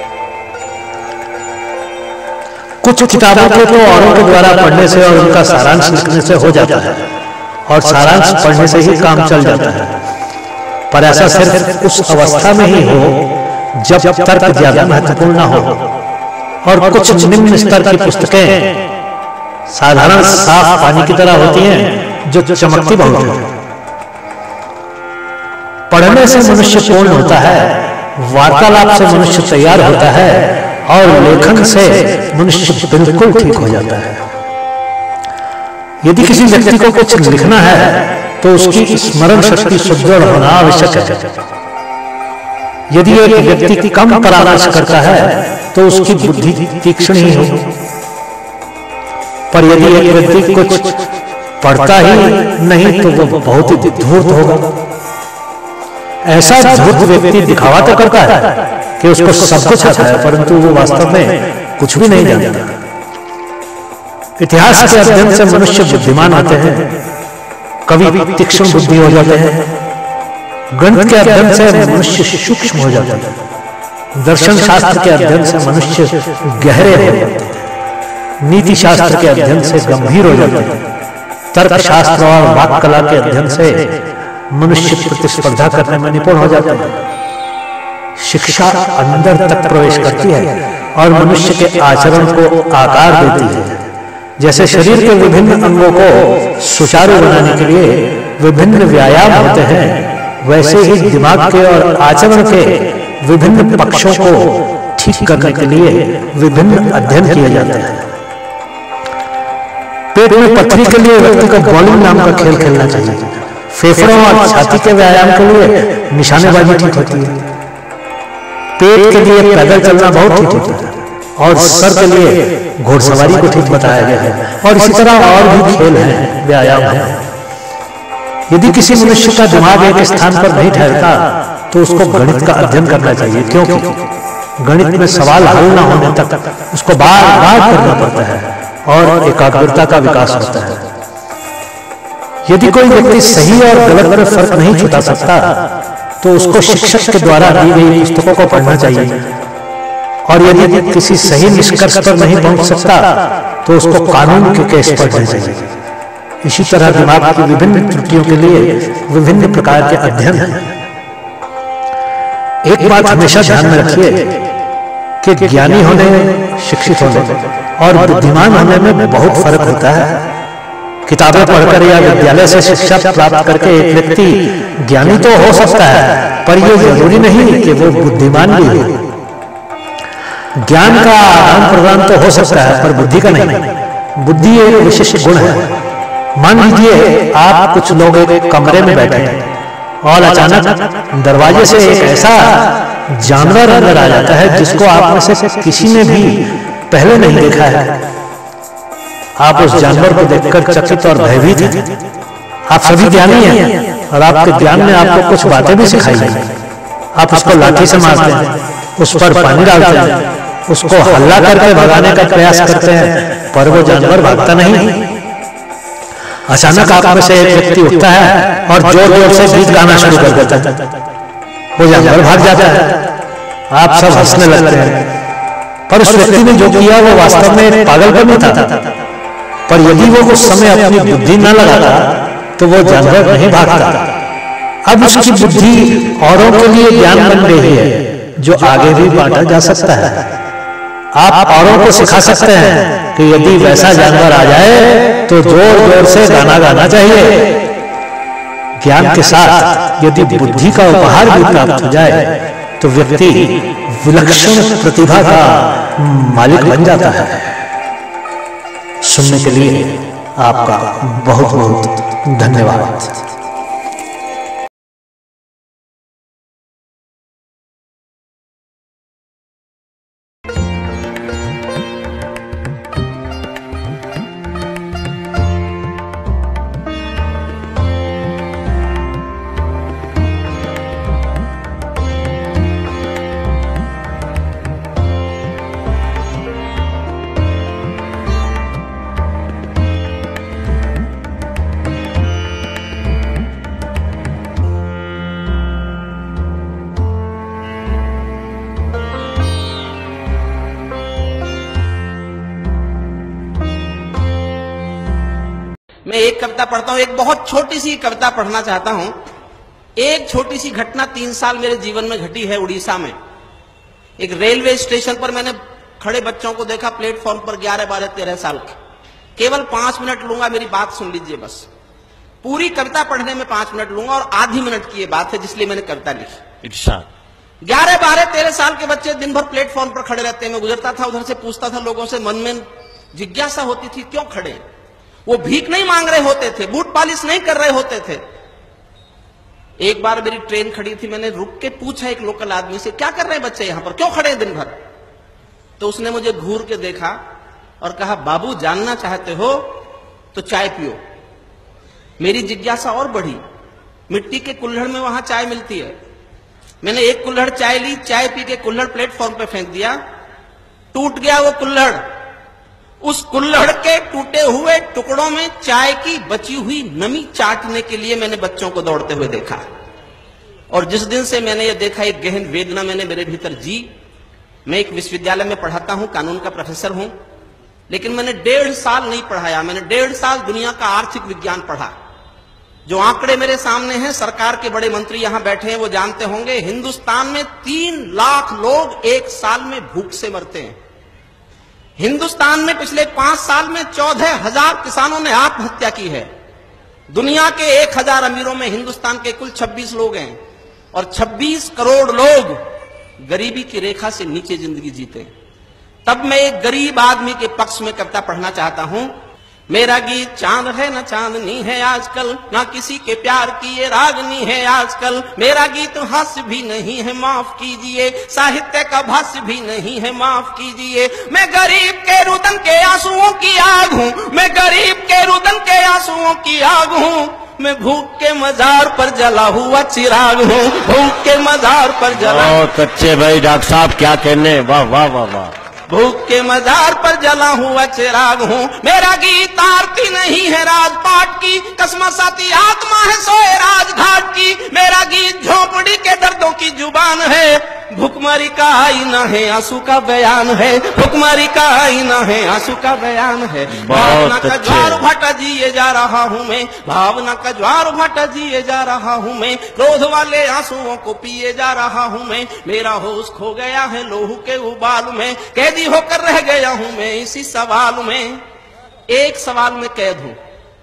कुछ किताबों को तो औरों के द्वारा पढ़ने से और उनका सारांश लिखने से हो जाता है, और सारांश पढ़ने से ही काम चल जाता है। पर ऐसा सिर्फ उस अवस्था में ही हो जब तर्क ज्यादा महत्वपूर्ण ना हो। और कुछ निम्न स्तर की पुस्तकें साधारण साफ पानी की तरह होती हैं जो चमकती बहुत है। पढ़ने से मनुष्य पूर्ण होता है, वार्तालाप से मनुष्य तैयार होता है, और लेखन से मनुष्य बिल्कुल ठीक हो जाता है। यदि किसी व्यक्ति को कुछ लिखना है तो उसकी स्मरण शक्ति सुदृढ़ होना आवश्यक है। यदि एक व्यक्ति कम परामर्श करता है तो उसकी बुद्धि तीक्ष्ण ही होगी, पर यदि एक व्यक्ति कुछ पढ़ता ही नहीं तो वो बहुत ही धूर्त होगा। ऐसा धूर्त व्यक्ति दिखावा तो करता है कि उसको सब कुछ आता है, परंतु वो वास्तव में कुछ भी नहीं जानता। इतिहास के अध्ययन से मनुष्य बुद्धिमान होते हैं, कवि तीक्ष्ण बुद्धि हो जाते हैं, गणित के अध्ययन से मनुष्य सूक्ष्म हो जाता है, दर्शन शास्त्र के अध्ययन से मनुष्य गहरे हो जाते हैं, नीति शास्त्र के अध्ययन से गंभीर हो जाते हैं, तर्क शास्त्र और वाक कला के अध्ययन से मनुष्य प्रतिस्पर्धा करने में निपुण हो जाता है। शिक्षा अंदर तक प्रवेश करती है और मनुष्य के आचरण को आकार देती है। जैसे शरीर के विभिन्न अंगों को सुचारू बनाने के लिए विभिन्न व्यायाम होते हैं, वैसे ही दिमाग के और आचरण के विभिन्न पक्षों को ठीक करने के लिए विभिन्न अध्ययन किए जाते हैं। पेट में पथरी के लिए व्यक्ति को बॉलिंग नाम का खेल खेलना चाहिए। फेफड़ों और छाती के व्यायाम के लिए निशानेबाजी ठीक होती है। पेट के लिए पैदल चलना बहुत ठीक होता है, और सर के लिए घोड़सवारी को ठीक बताया गया है। और इसी तरह और भी खेल हैं, व्यायाम है। यदि किसी मनुष्य का दिमाग एक स्थान पर नहीं ठहरता तो उसको गणित का अध्ययन करना चाहिए, क्योंकि गणित में सवाल हल न होने तक उसको बार बार करना पड़ता है और एकाग्रता का विकास होता है। यदि कोई व्यक्ति सही और गलत में फर्क नहीं छुटा सकता तो उसको शिक्षक के द्वारा दी गई पुस्तकों को पढ़ना चाहिए, और यदि किसी सही निष्कर्ष पर नहीं पहुंच सकता तो उसको कानून के केस पढ़ने चाहिए। इसी तरह दिमाग की विभिन्न त्रुटियों के लिए विभिन्न प्रकार के अध्ययन हैं। एक बात हमेशा ध्यान में रखिए कि ज्ञानी होने, शिक्षित होने और बुद्धिमान होने में बहुत फर्क होता है। किताबें पढ़कर या विद्यालय से शिक्षा प्राप्त करके एक व्यक्ति ज्ञानी तो हो सकता है, पर यह जरूरी नहीं कि वो बुद्धिमान भी हो। ज्ञान का आदान प्रदान तो हो सकता है, पर बुद्धि का नहीं। बुद्धि एक विशिष्ट गुण है। मान लीजिए आप कुछ लोग एक कमरे में बैठे हैं और अचानक दरवाजे से एक ऐसा जानवर अंदर आ जाता है जिसको आप में से किसी ने भी पहले नहीं देखा है। आप उस जानवर को देखकर चकित और भयभीत हैं। आप सभी ज्ञानी हैं और आपके ज्ञान ने आपको कुछ बातें भी सिखाई हैं। आप उसको लाठी से मारते हैं, उस पर पानी डालते हैं, उसको हल्ला करके भगाने का प्रयास करते हैं, पर वो जानवर भागता नहीं। अचानक आप में से एक व्यक्ति उठता है और जोर जोर से गीत गाना शुरू कर देता है। वो जानवर भाग जाता है। आप सब हंसने लगते हैं, पर उस व्यक्ति ने जो किया वो वास्तव में पागलपन था। पर यदि वो उस समय अपनी बुद्धि न लगाता तो वो जानवर नहीं भागता। अब उसकी बुद्धि औरों के लिए ज्ञान बन रही है जो आगे भी बांटा जा सकता है। आप औरों को सिखा सकते हैं कि यदि वैसा जानवर आ जाए तो जोर जोर से गाना गाना चाहिए। ज्ञान के साथ यदि बुद्धि का उपहार भी प्राप्त हो जाए तो व्यक्ति विलक्षण प्रतिभा का मालिक बन जाता है। सुनने के लिए आपका बहुत बहुत धन्यवाद। मैं एक कविता पढ़ता हूं, एक बहुत छोटी सी कविता पढ़ना चाहता हूं। एक छोटी सी घटना 3 साल मेरे जीवन में घटी है उड़ीसा में। एक रेलवे स्टेशन पर मैंने खड़े बच्चों को देखा, प्लेटफॉर्म पर 11, 12, 13 साल के। केवल 5 मिनट लूंगा, मेरी बात सुन लीजिए बस। पूरी कविता पढ़ने में 5 मिनट लूंगा और आधी मिनट की ये बात है, जिसलिए मैंने कविता लिखी। 11, 12, 13 साल के बच्चे दिन भर प्लेटफॉर्म पर खड़े रहते हैं। मैं गुजरता था, उधर से पूछता था लोगों से, मन में जिज्ञासा होती थी क्यों खड़े। वो भीख नहीं मांग रहे होते थे, बूट पॉलिश नहीं कर रहे होते थे। एक बार मेरी ट्रेन खड़ी थी, मैंने रुक के पूछा एक लोकल आदमी से, क्या कर रहे हैं बच्चे यहां पर, क्यों खड़े हैं दिन भर। तो उसने मुझे घूर के देखा और कहा, बाबू जानना चाहते हो तो चाय पियो। मेरी जिज्ञासा और बढ़ी। मिट्टी के कुल्हड़ में वहां चाय मिलती है। मैंने एक कुल्हड़ चाय ली, चाय पी के कुल्हड़ प्लेटफॉर्म पे फेंक दिया, टूट गया वो कुल्हड़। उस कुल्हड़ के टूटे हुए टुकड़ों में चाय की बची हुई नमी चाटने के लिए मैंने बच्चों को दौड़ते हुए देखा। और जिस दिन से मैंने ये देखा, एक गहन वेदना मैंने मेरे भीतर जी। मैं एक विश्वविद्यालय में पढ़ाता हूं, कानून का प्रोफेसर हूं, लेकिन मैंने 1.5 साल नहीं पढ़ाया। मैंने 1.5 साल दुनिया का आर्थिक विज्ञान पढ़ा। जो आंकड़े मेरे सामने हैं, सरकार के बड़े मंत्री यहां बैठे हैं, वो जानते होंगे, हिंदुस्तान में 3 लाख लोग एक साल में भूख से मरते हैं। हिंदुस्तान में पिछले 5 साल में 14,000 किसानों ने आत्महत्या की है। दुनिया के 1,000 अमीरों में हिंदुस्तान के कुल 26 लोग हैं और 26 करोड़ लोग गरीबी की रेखा से नीचे जिंदगी जीते। तब मैं एक गरीब आदमी के पक्ष में कविता पढ़ना चाहता हूं। मेरा गीत चांद है न चांदनी है आजकल, ना किसी के प्यार की ये रागनी है आजकल। मेरा गीत हास्य भी नहीं है, माफ कीजिए, साहित्य का भाष्य भी नहीं है, माफ कीजिए। मैं गरीब के रुदन के आंसुओं की आग हूँ, मैं गरीब के रुदन के आंसुओं की आग हूँ। मैं भूख के मजार पर जला हुआ चिराग हूँ, भूख के मजार पर जला। बहुत अच्छे भाई डॉक्टर साहब, क्या कहने, वाह वाह वाह वाह। भूख के मजार पर जला हुआ चिराग हूँ। मेरा गीत आरती नहीं है राजपाट की, कसमसाती आत्मा है सोए राजघाट की। मेरा गीत झोपड़ी के दर्दों की जुबान है, भुखमरी का आईना है, आंसू का बयान है, भुखमरी का आईना है, आंसू का बयान है। भावना का ज्वार भाटा जिए जा रहा हूँ मैं, भावना का ज्वार भाटा जिए जा रहा हूँ मैं। क्रोध वाले आंसुओं को पिए जा रहा हूँ मैं। मेरा होश खो गया है लोहू के उबाल में, कैदी होकर रह गया हूँ मैं इसी सवाल में। एक सवाल में कैद हूँ,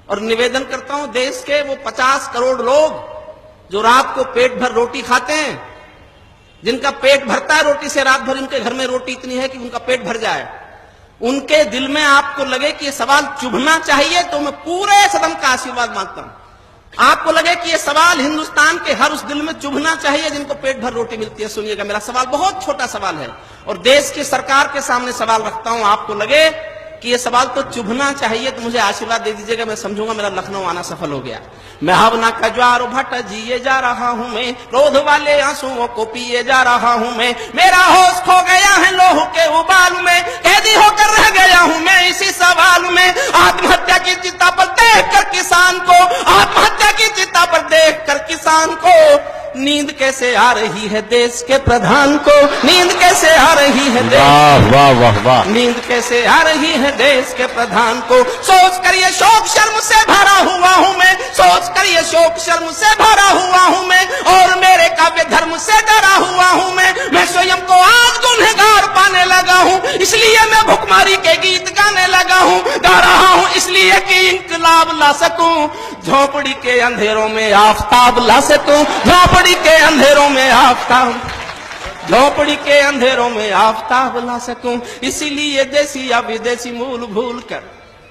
और निवेदन करता हूं देश के वो 50 करोड़ लोग जो रात को पेट भर रोटी खाते हैं, जिनका पेट भरता है रोटी से, रात भर इनके घर में रोटी इतनी है कि उनका पेट भर जाए, उनके दिल में आपको लगे कि ये सवाल चुभना चाहिए, तो मैं पूरे सदन का आशीर्वाद मांगता हूं। आपको लगे कि ये सवाल हिंदुस्तान के हर उस दिल में चुभना चाहिए जिनको पेट भर रोटी मिलती है। सुनिएगा, मेरा सवाल बहुत छोटा सवाल है और देश की सरकार के सामने सवाल रखता हूं। आपको लगे कि ये सवाल तो चुभना चाहिए तो मुझे आशीर्वाद दे दीजिएगा, मैं समझूंगा मेरा लखनऊ आना सफल हो गया। मैं भावना का ज्वार भट जिए जा रहा हूं मैं, क्रोध वाले आंसुओं को पिए जा रहा हूं मैं, मेरा होश खो गया है लोह के उबाल में, कैदी होकर रह गया हूं मैं इसी सवाल में। आत्महत्या की चिता पर देखकर किसान को, आत्महत्या की चिता पर देखकर किसान को नींद कैसे आ रही है देश के प्रधान को, नींद कैसे आ रही है वाह वाह वाह वाह, नींद कैसे आ रही है देश के प्रधान को। सोच कर ये शोक शर्म से भरा हुआ हूं मैं, सोच कर ये शोक शर्म से भरा हुआ हूं मैं, और मेरे काव्य धर्म से डरा हुआ हूं मैं स्वयं को आज गुनहगार पाने लगा हूं, इसलिए मैं भुखमरी के गीत गाने लगा हूं, गा रहा हूं इसलिए कि इंकलाब ला सकूं, झोपड़ी के अंधेरों में आफताब ला सकूं, झोपड़ी के अंधेरों में आफताब, झोपड़ी के अंधेरों में आफताब ला सकूं, इसीलिए देसी या विदेशी मूल भूल कर,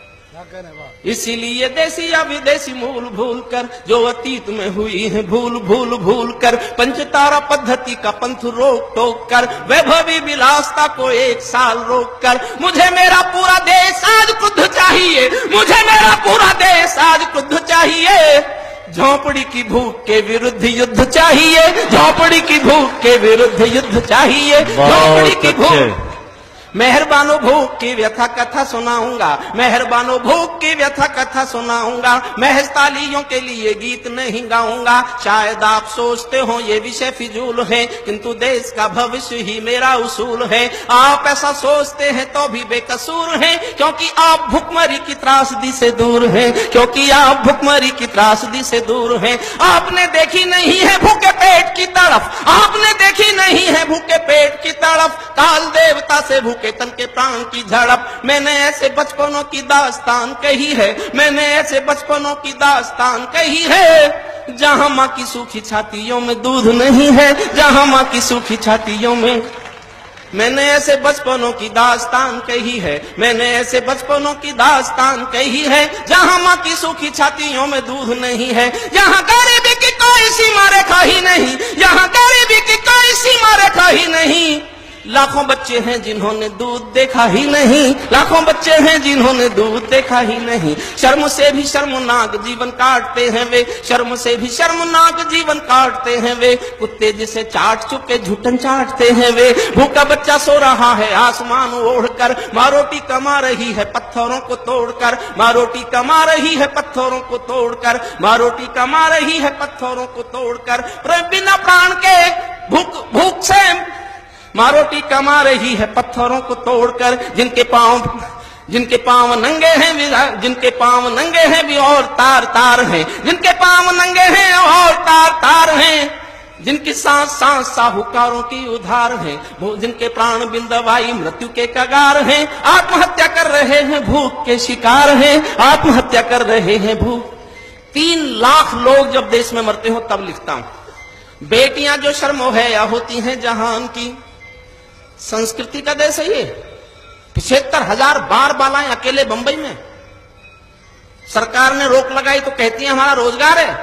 इसीलिए देसी या विदेशी मूल भूल कर, जो अतीत में हुई है भूल भूल भूल कर, पंचतारा पद्धति का पंथ रोक टोक कर, वैभवी विलासता को एक साल रोक कर, मुझे मेरा पूरा देश आज क्रुद्ध चाहिए, मुझे मेरा पूरा देश आज क्रुद्ध चाहिए, झोपड़ी की भूख के विरुद्ध युद्ध चाहिए, झोपड़ी की भूख के विरुद्ध युद्ध चाहिए, झोपड़ी की भूख। मेहरबानो भूख की व्यथा कथा सुनाऊंगा, मेहरबानो भूख की व्यथा कथा सुनाऊंगा, महज तालियों के लिए गीत नहीं गाऊंगा। शायद आप सोचते हो ये विषय फिजूल है, किंतु देश का भविष्य ही मेरा उसूल है। आप ऐसा सोचते हैं तो भी बेकसूर हैं, क्योंकि आप भुखमरी की त्रासदी से दूर हैं, क्योंकि आप भुखमरी की त्रासदी से दूर हैं। आपने देखी नहीं है भूखे पेट की तड़फ, आपने देखी नहीं है भूखे पेट की तड़फ, काल देवता से भूखे तन के प्राण की झड़प। मैंने ऐसे बचपनों की दास्तान कही है, मैंने ऐसे बचपनों की दास्तान कही है, जहां मां की सूखी छातियों में दूध नहीं है, जहां मां की सूखी छातियों में। मैंने ऐसे बचपनों की दास्तान कही है, मैंने ऐसे बचपनों की दास्तान कही है, जहां मां की सूखी छातियों में दूध नहीं है, यहाँ गरीबी की कोई सीमा रेखा ही नहीं, यहाँ गरीबी की कोई सीमा रेखा ही नहीं। लाखों बच्चे हैं जिन्होंने दूध देखा ही नहीं, लाखों बच्चे हैं जिन्होंने दूध देखा ही नहीं। शर्म से भी शर्मनाक जीवन काटते हैं वे, शर्म से भी शर्मनाक जीवन काटते हैं वे, कुत्ते जिसे चाट चुके झुटन चाटते हैं वे। भूखा बच्चा सो रहा है आसमान ओढ़कर, माँ रोटी कमा रही है पत्थरों को तोड़कर, माँ रोटी कमा रही है पत्थरों को तोड़कर, माँ रोटी कमा रही है पत्थरों को तोड़कर। बिना प्राण के भूख से माँ रोटी कमा रही है पत्थरों को तोड़कर। जिनके पांव नंगे हैं, जिनके पांव नंगे हैं भी और तार तार हैं, जिनके पांव नंगे हैं और तार तार हैं, जिनकी सांस सांस साहूकारों की उधार है, जिनके प्राण बिन दवाई मृत्यु के कगार हैं, आत्महत्या कर रहे हैं भूख के शिकार हैं, आत्महत्या कर रहे हैं भूख। 3 लाख लोग जब देश में मरते हो तब लिखता हूं। बेटियां जो शर्मो है या होती हैं जहान की, संस्कृति का देश है ये। 75,000 बार बालाएं अकेले बंबई में, सरकार ने रोक लगाई तो कहती है हमारा रोजगार है।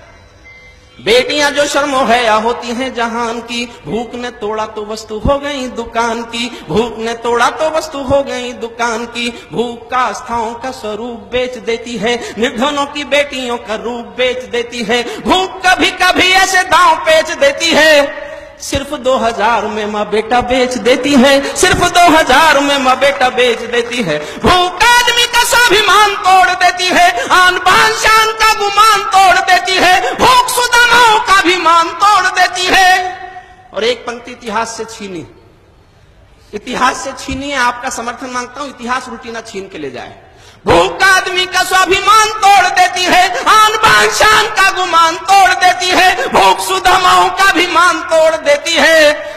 बेटियां जो शर्मो है या होती हैं जहान की, भूख ने तोड़ा तो वस्तु हो गई दुकान की, भूख ने तोड़ा तो वस्तु हो गई दुकान की। भूख का आस्थाओं का स्वरूप बेच देती है, निर्धनों की बेटियों का रूप बेच देती है। भूख कभी कभी ऐसे दांव पेच देती है, सिर्फ 2000 में माँ बेटा बेच देती है, सिर्फ 2000 में माँ बेटा बेच देती है। भूख आदमी का स्वाभिमान तोड़ देती है, आन बान शान का गुमान तोड़ देती है, भूख सुदामाओं का भी मान तोड़ देती है। और एक पंक्ति इतिहास से छीनी, इतिहास से छीनी है, आपका समर्थन मांगता हूं, इतिहास उल्टी ना छीन के ले जाए। भूख आदमी का स्वाभिमान तोड़ देती है, आन बान शान का गुमान तोड़ देती है, भूख सुदामाओं का भी मान तोड़ देती है। महाराज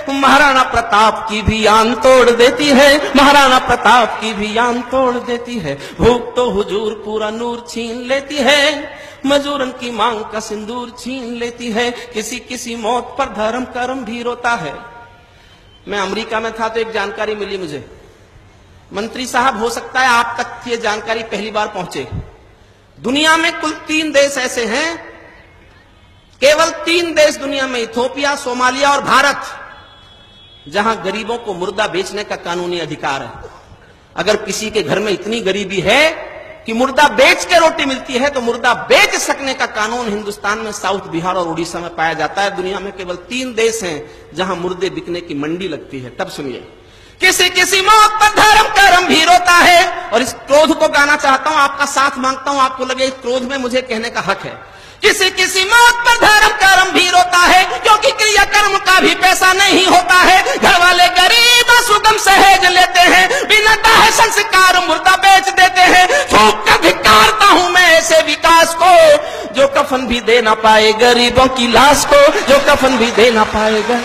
महाराणा प्रताप की भी आन तोड़ देती है, महाराणा प्रताप की भी आन तोड़ देती है। भूख तो हुजूर पूरा नूर छीन लेती है, मजूरन की मांग का सिंदूर छीन लेती है। किसी किसी मौत पर धर्म कर्म भी रोता है। मैं अमेरिका में था तो एक जानकारी मिली मुझे, मंत्री साहब हो सकता है आप तक ये जानकारी पहली बार पहुंचे। दुनिया में कुल 3 देश ऐसे हैं, केवल 3 देश दुनिया में, इथियोपिया, सोमालिया और भारत, जहां गरीबों को मुर्दा बेचने का कानूनी अधिकार है। अगर किसी के घर में इतनी गरीबी है कि मुर्दा बेच के रोटी मिलती है, तो मुर्दा बेच सकने का कानून हिंदुस्तान में साउथ, बिहार और उड़ीसा में पाया जाता है। दुनिया में केवल 3 देश हैं जहां मुर्दे बिकने की मंडी लगती है। तब सुनिए, किसी किसी मौत पर धर्म कर्म भी रोता है। और इस क्रोध को गाना चाहता हूं, आपका साथ मांगता हूं, आपको लगे इस क्रोध में मुझे कहने का हक है। किसी किसी मौत पर धर्म कर्म भी रोता है, क्योंकि क्रिया कर्म का भी पैसा नहीं होता है। घर वाले गरीब सुगम सहेज लेते हैं, बिना दाह संस्कार मुर्दा बेच देते हैं। फूंक कर धिक्कारता हूं मैं ऐसे विकास को, जो कफन भी दे ना पाए गरीबों की लाश को, जो कफन भी दे ना पाएगा।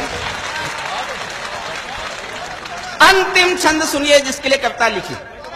अंतिम छंद सुनिए जिसके लिए कविता लिखी।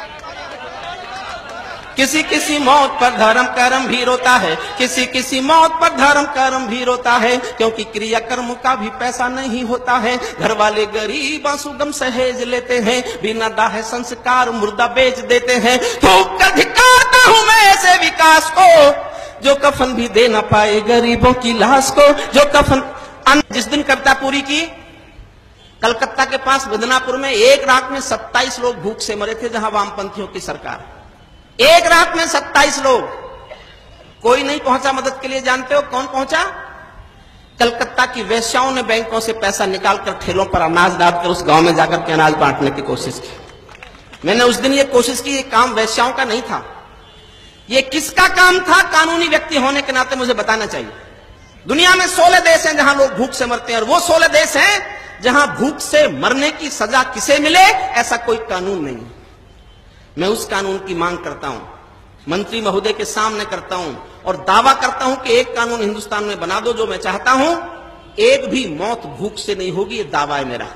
किसी किसी मौत पर धर्म कर्म भी रोता है, किसी किसी मौत पर धर्म कर्म भी रोता है, क्योंकि क्रिया कर्म का भी पैसा नहीं होता है। घर वाले गरीब सुगम सहेज लेते हैं, बिना दाह संस्कार मुर्दा बेच देते हैं। थूक कर धिक्कारता हूं मैं ऐसे विकास को, जो कफन भी दे ना पाए गरीबों की लाश को, जो कफन। जिस दिन कविता पूरी की, कलकत्ता के पास बदनापुर में एक रात में 27 लोग भूख से मरे थे, जहां वामपंथियों की सरकार। एक रात में 27 लोग, कोई नहीं पहुंचा मदद के लिए। जानते हो कौन पहुंचा? कलकत्ता की वेश्याओं ने बैंकों से पैसा निकालकर ठेलों पर अनाज डालकर उस गांव में जाकर के अनाज बांटने की कोशिश की। मैंने उस दिन ये कोशिश की, ये काम वेश्याओं का नहीं था। ये किसका काम था? कानूनी व्यक्ति होने के नाते मुझे बताना चाहिए। दुनिया में 16 देश हैं जहां लोग भूख से मरते हैं, और वो 16 देश हैं जहां भूख से मरने की सजा किसे मिले ऐसा कोई कानून नहीं है। मैं उस कानून की मांग करता हूं, मंत्री महोदय के सामने करता हूं, और दावा करता हूं कि एक कानून हिंदुस्तान में बना दो जो मैं चाहता हूं, एक भी मौत भूख से नहीं होगी। ये दावा है मेरा।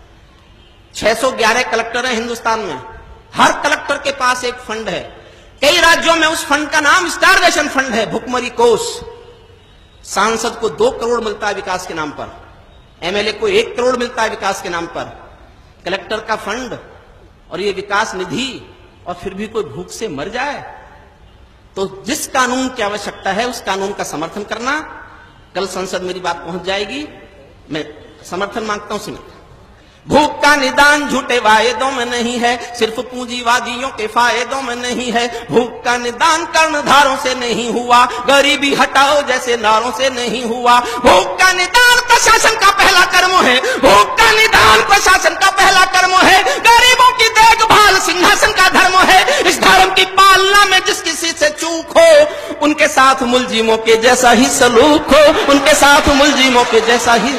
611 कलेक्टर हैं हिंदुस्तान में, हर कलेक्टर के पास एक फंड है। कई राज्यों में उस फंड का नाम स्टारवेशन फंड है, भुखमरी कोष। सांसद को 2 करोड़ मिलता है विकास के नाम पर, एमएलए को 1 करोड़ मिलता है विकास के नाम पर। कलेक्टर का फंड और ये विकास निधि, और फिर भी कोई भूख से मर जाए। तो जिस कानून की आवश्यकता है उस कानून का समर्थन करना। कल संसद मेरी बात पहुंच जाएगी, मैं समर्थन मांगता हूं। सुनिए, भूख का निदान झूठे वायदों में नहीं है, सिर्फ पूंजीवादियों के फायदों में नहीं है। भूख का निदान कर्णधारों से नहीं हुआ, गरीबी हटाओ जैसे नारों से नहीं हुआ। भूख का निदान प्रशासन का पहला कर्म है, भूख का निदान प्रशासन का पहला कर्म है। गरीबों की देखभाल सिंहासन का धर्म है। इस धर्म की पालना में जिस किसी से चूक हो, उनके साथ मुलजिमों के जैसा ही सलूक हो, उनके साथ मुलजिमों के जैसा ही।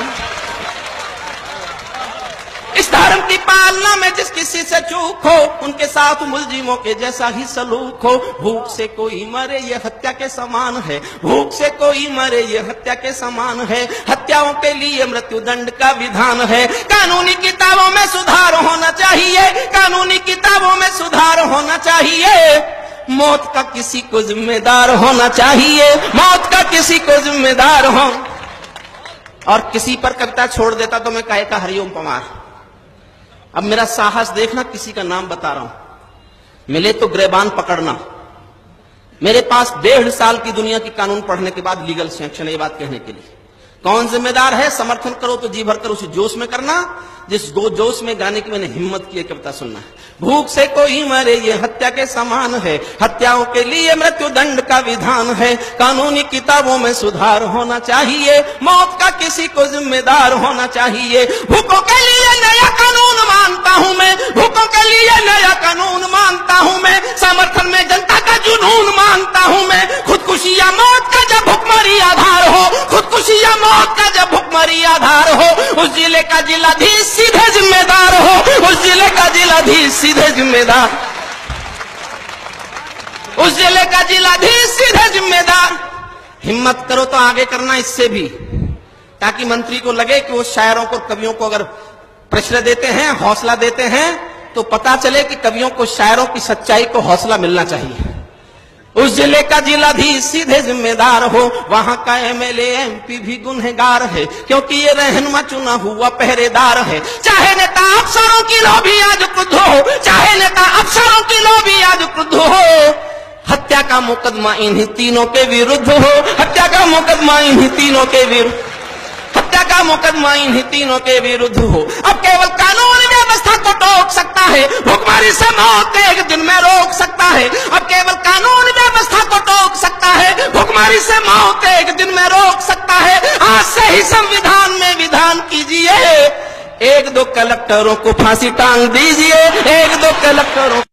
इस धर्म की पालना में जिस किसी से चूक हो, उनके साथ मुलजिमों के जैसा ही सलूक हो। भूख से कोई मरे ये हत्या के समान है, भूख से कोई मरे ये हत्या के समान है। हत्याओं के लिए मृत्युदंड का विधान है। कानूनी किताबों में सुधार होना चाहिए, कानूनी किताबों में सुधार होना चाहिए। मौत का किसी को जिम्मेदार होना चाहिए, मौत का किसी को जिम्मेदार हो। और किसी पर कविता छोड़ देता तो मैं कहे का हरिओम पमार। अब मेरा साहस देखना, किसी का नाम बता रहा हूं। मिले तो ग्रेबान पकड़ना। मेरे पास 1.5 साल की दुनिया की कानून पढ़ने के बाद लीगल सैंक्शन है ये बात कहने के लिए। कौन जिम्मेदार है? समर्थन करो तो जी भर कर उसी जोश में करना जिस जोश में गाने की मैंने हिम्मत की कविता सुनना है। भूख से कोई मरे ये हत्या के समान है, हत्याओं के लिए मृत्युदंड का विधान है। कानूनी किताबों में सुधार होना चाहिए, मौत का किसी को जिम्मेदार होना चाहिए। भूखों के लिए नया कानून मानता हूं मैं, भूखों के लिए नया कानून मानता हूं मैं। समर्थन में जनता का जुनून मानता हूं मैं। खुदकुशी या मौत का जब भुखमरी आधार हो, खुदकुशी या मौत का जब भुखमरी आधार हो, उस जिले का जिलाधीश सीधे जिम्मेदार हो, उस जिले का जिलाधीश सीधे जिम्मेदार, उस जिले का जिलाधीश सीधे जिम्मेदार। हिम्मत करो तो आगे करना इससे भी, ताकि मंत्री को लगे कि वो शायरों को, कवियों को अगर प्रश्न देते हैं, हौसला देते हैं, तो पता चले कि कवियों को, शायरों की सच्चाई को हौसला मिलना चाहिए। उस जिले का जिलाधीश सीधे जिम्मेदार हो, वहां का एमएलए एमपी भी गुनहगार है, क्योंकि ये रहनुमा चुना हुआ पहरेदार है। चाहे नेता अफसरों की लोभी आज क्रुद्ध हो, चाहे नेता अफसरों की लोभी आज क्रुद्ध हो, हत्या का मुकदमा इन्हीं तीनों के विरुद्ध हो, हत्या का मुकदमा इन्हीं तीनों के विरुद्ध, हत्या का मुकदमा इन्हीं तीनों के विरुद्ध हो। अब केवल कानून व्यवस्था को टोक सकता है, भुखमरी से मौत एक दिन में रोक सकता है। अब केवल कानून व्यवस्था को टोक सकता है, भुखमरी से मौत एक दिन में रोक सकता है। आज से ही संविधान में विधान कीजिए, एक दो कलेक्टरों को फांसी टांग दीजिए, एक दो कलेक्टरों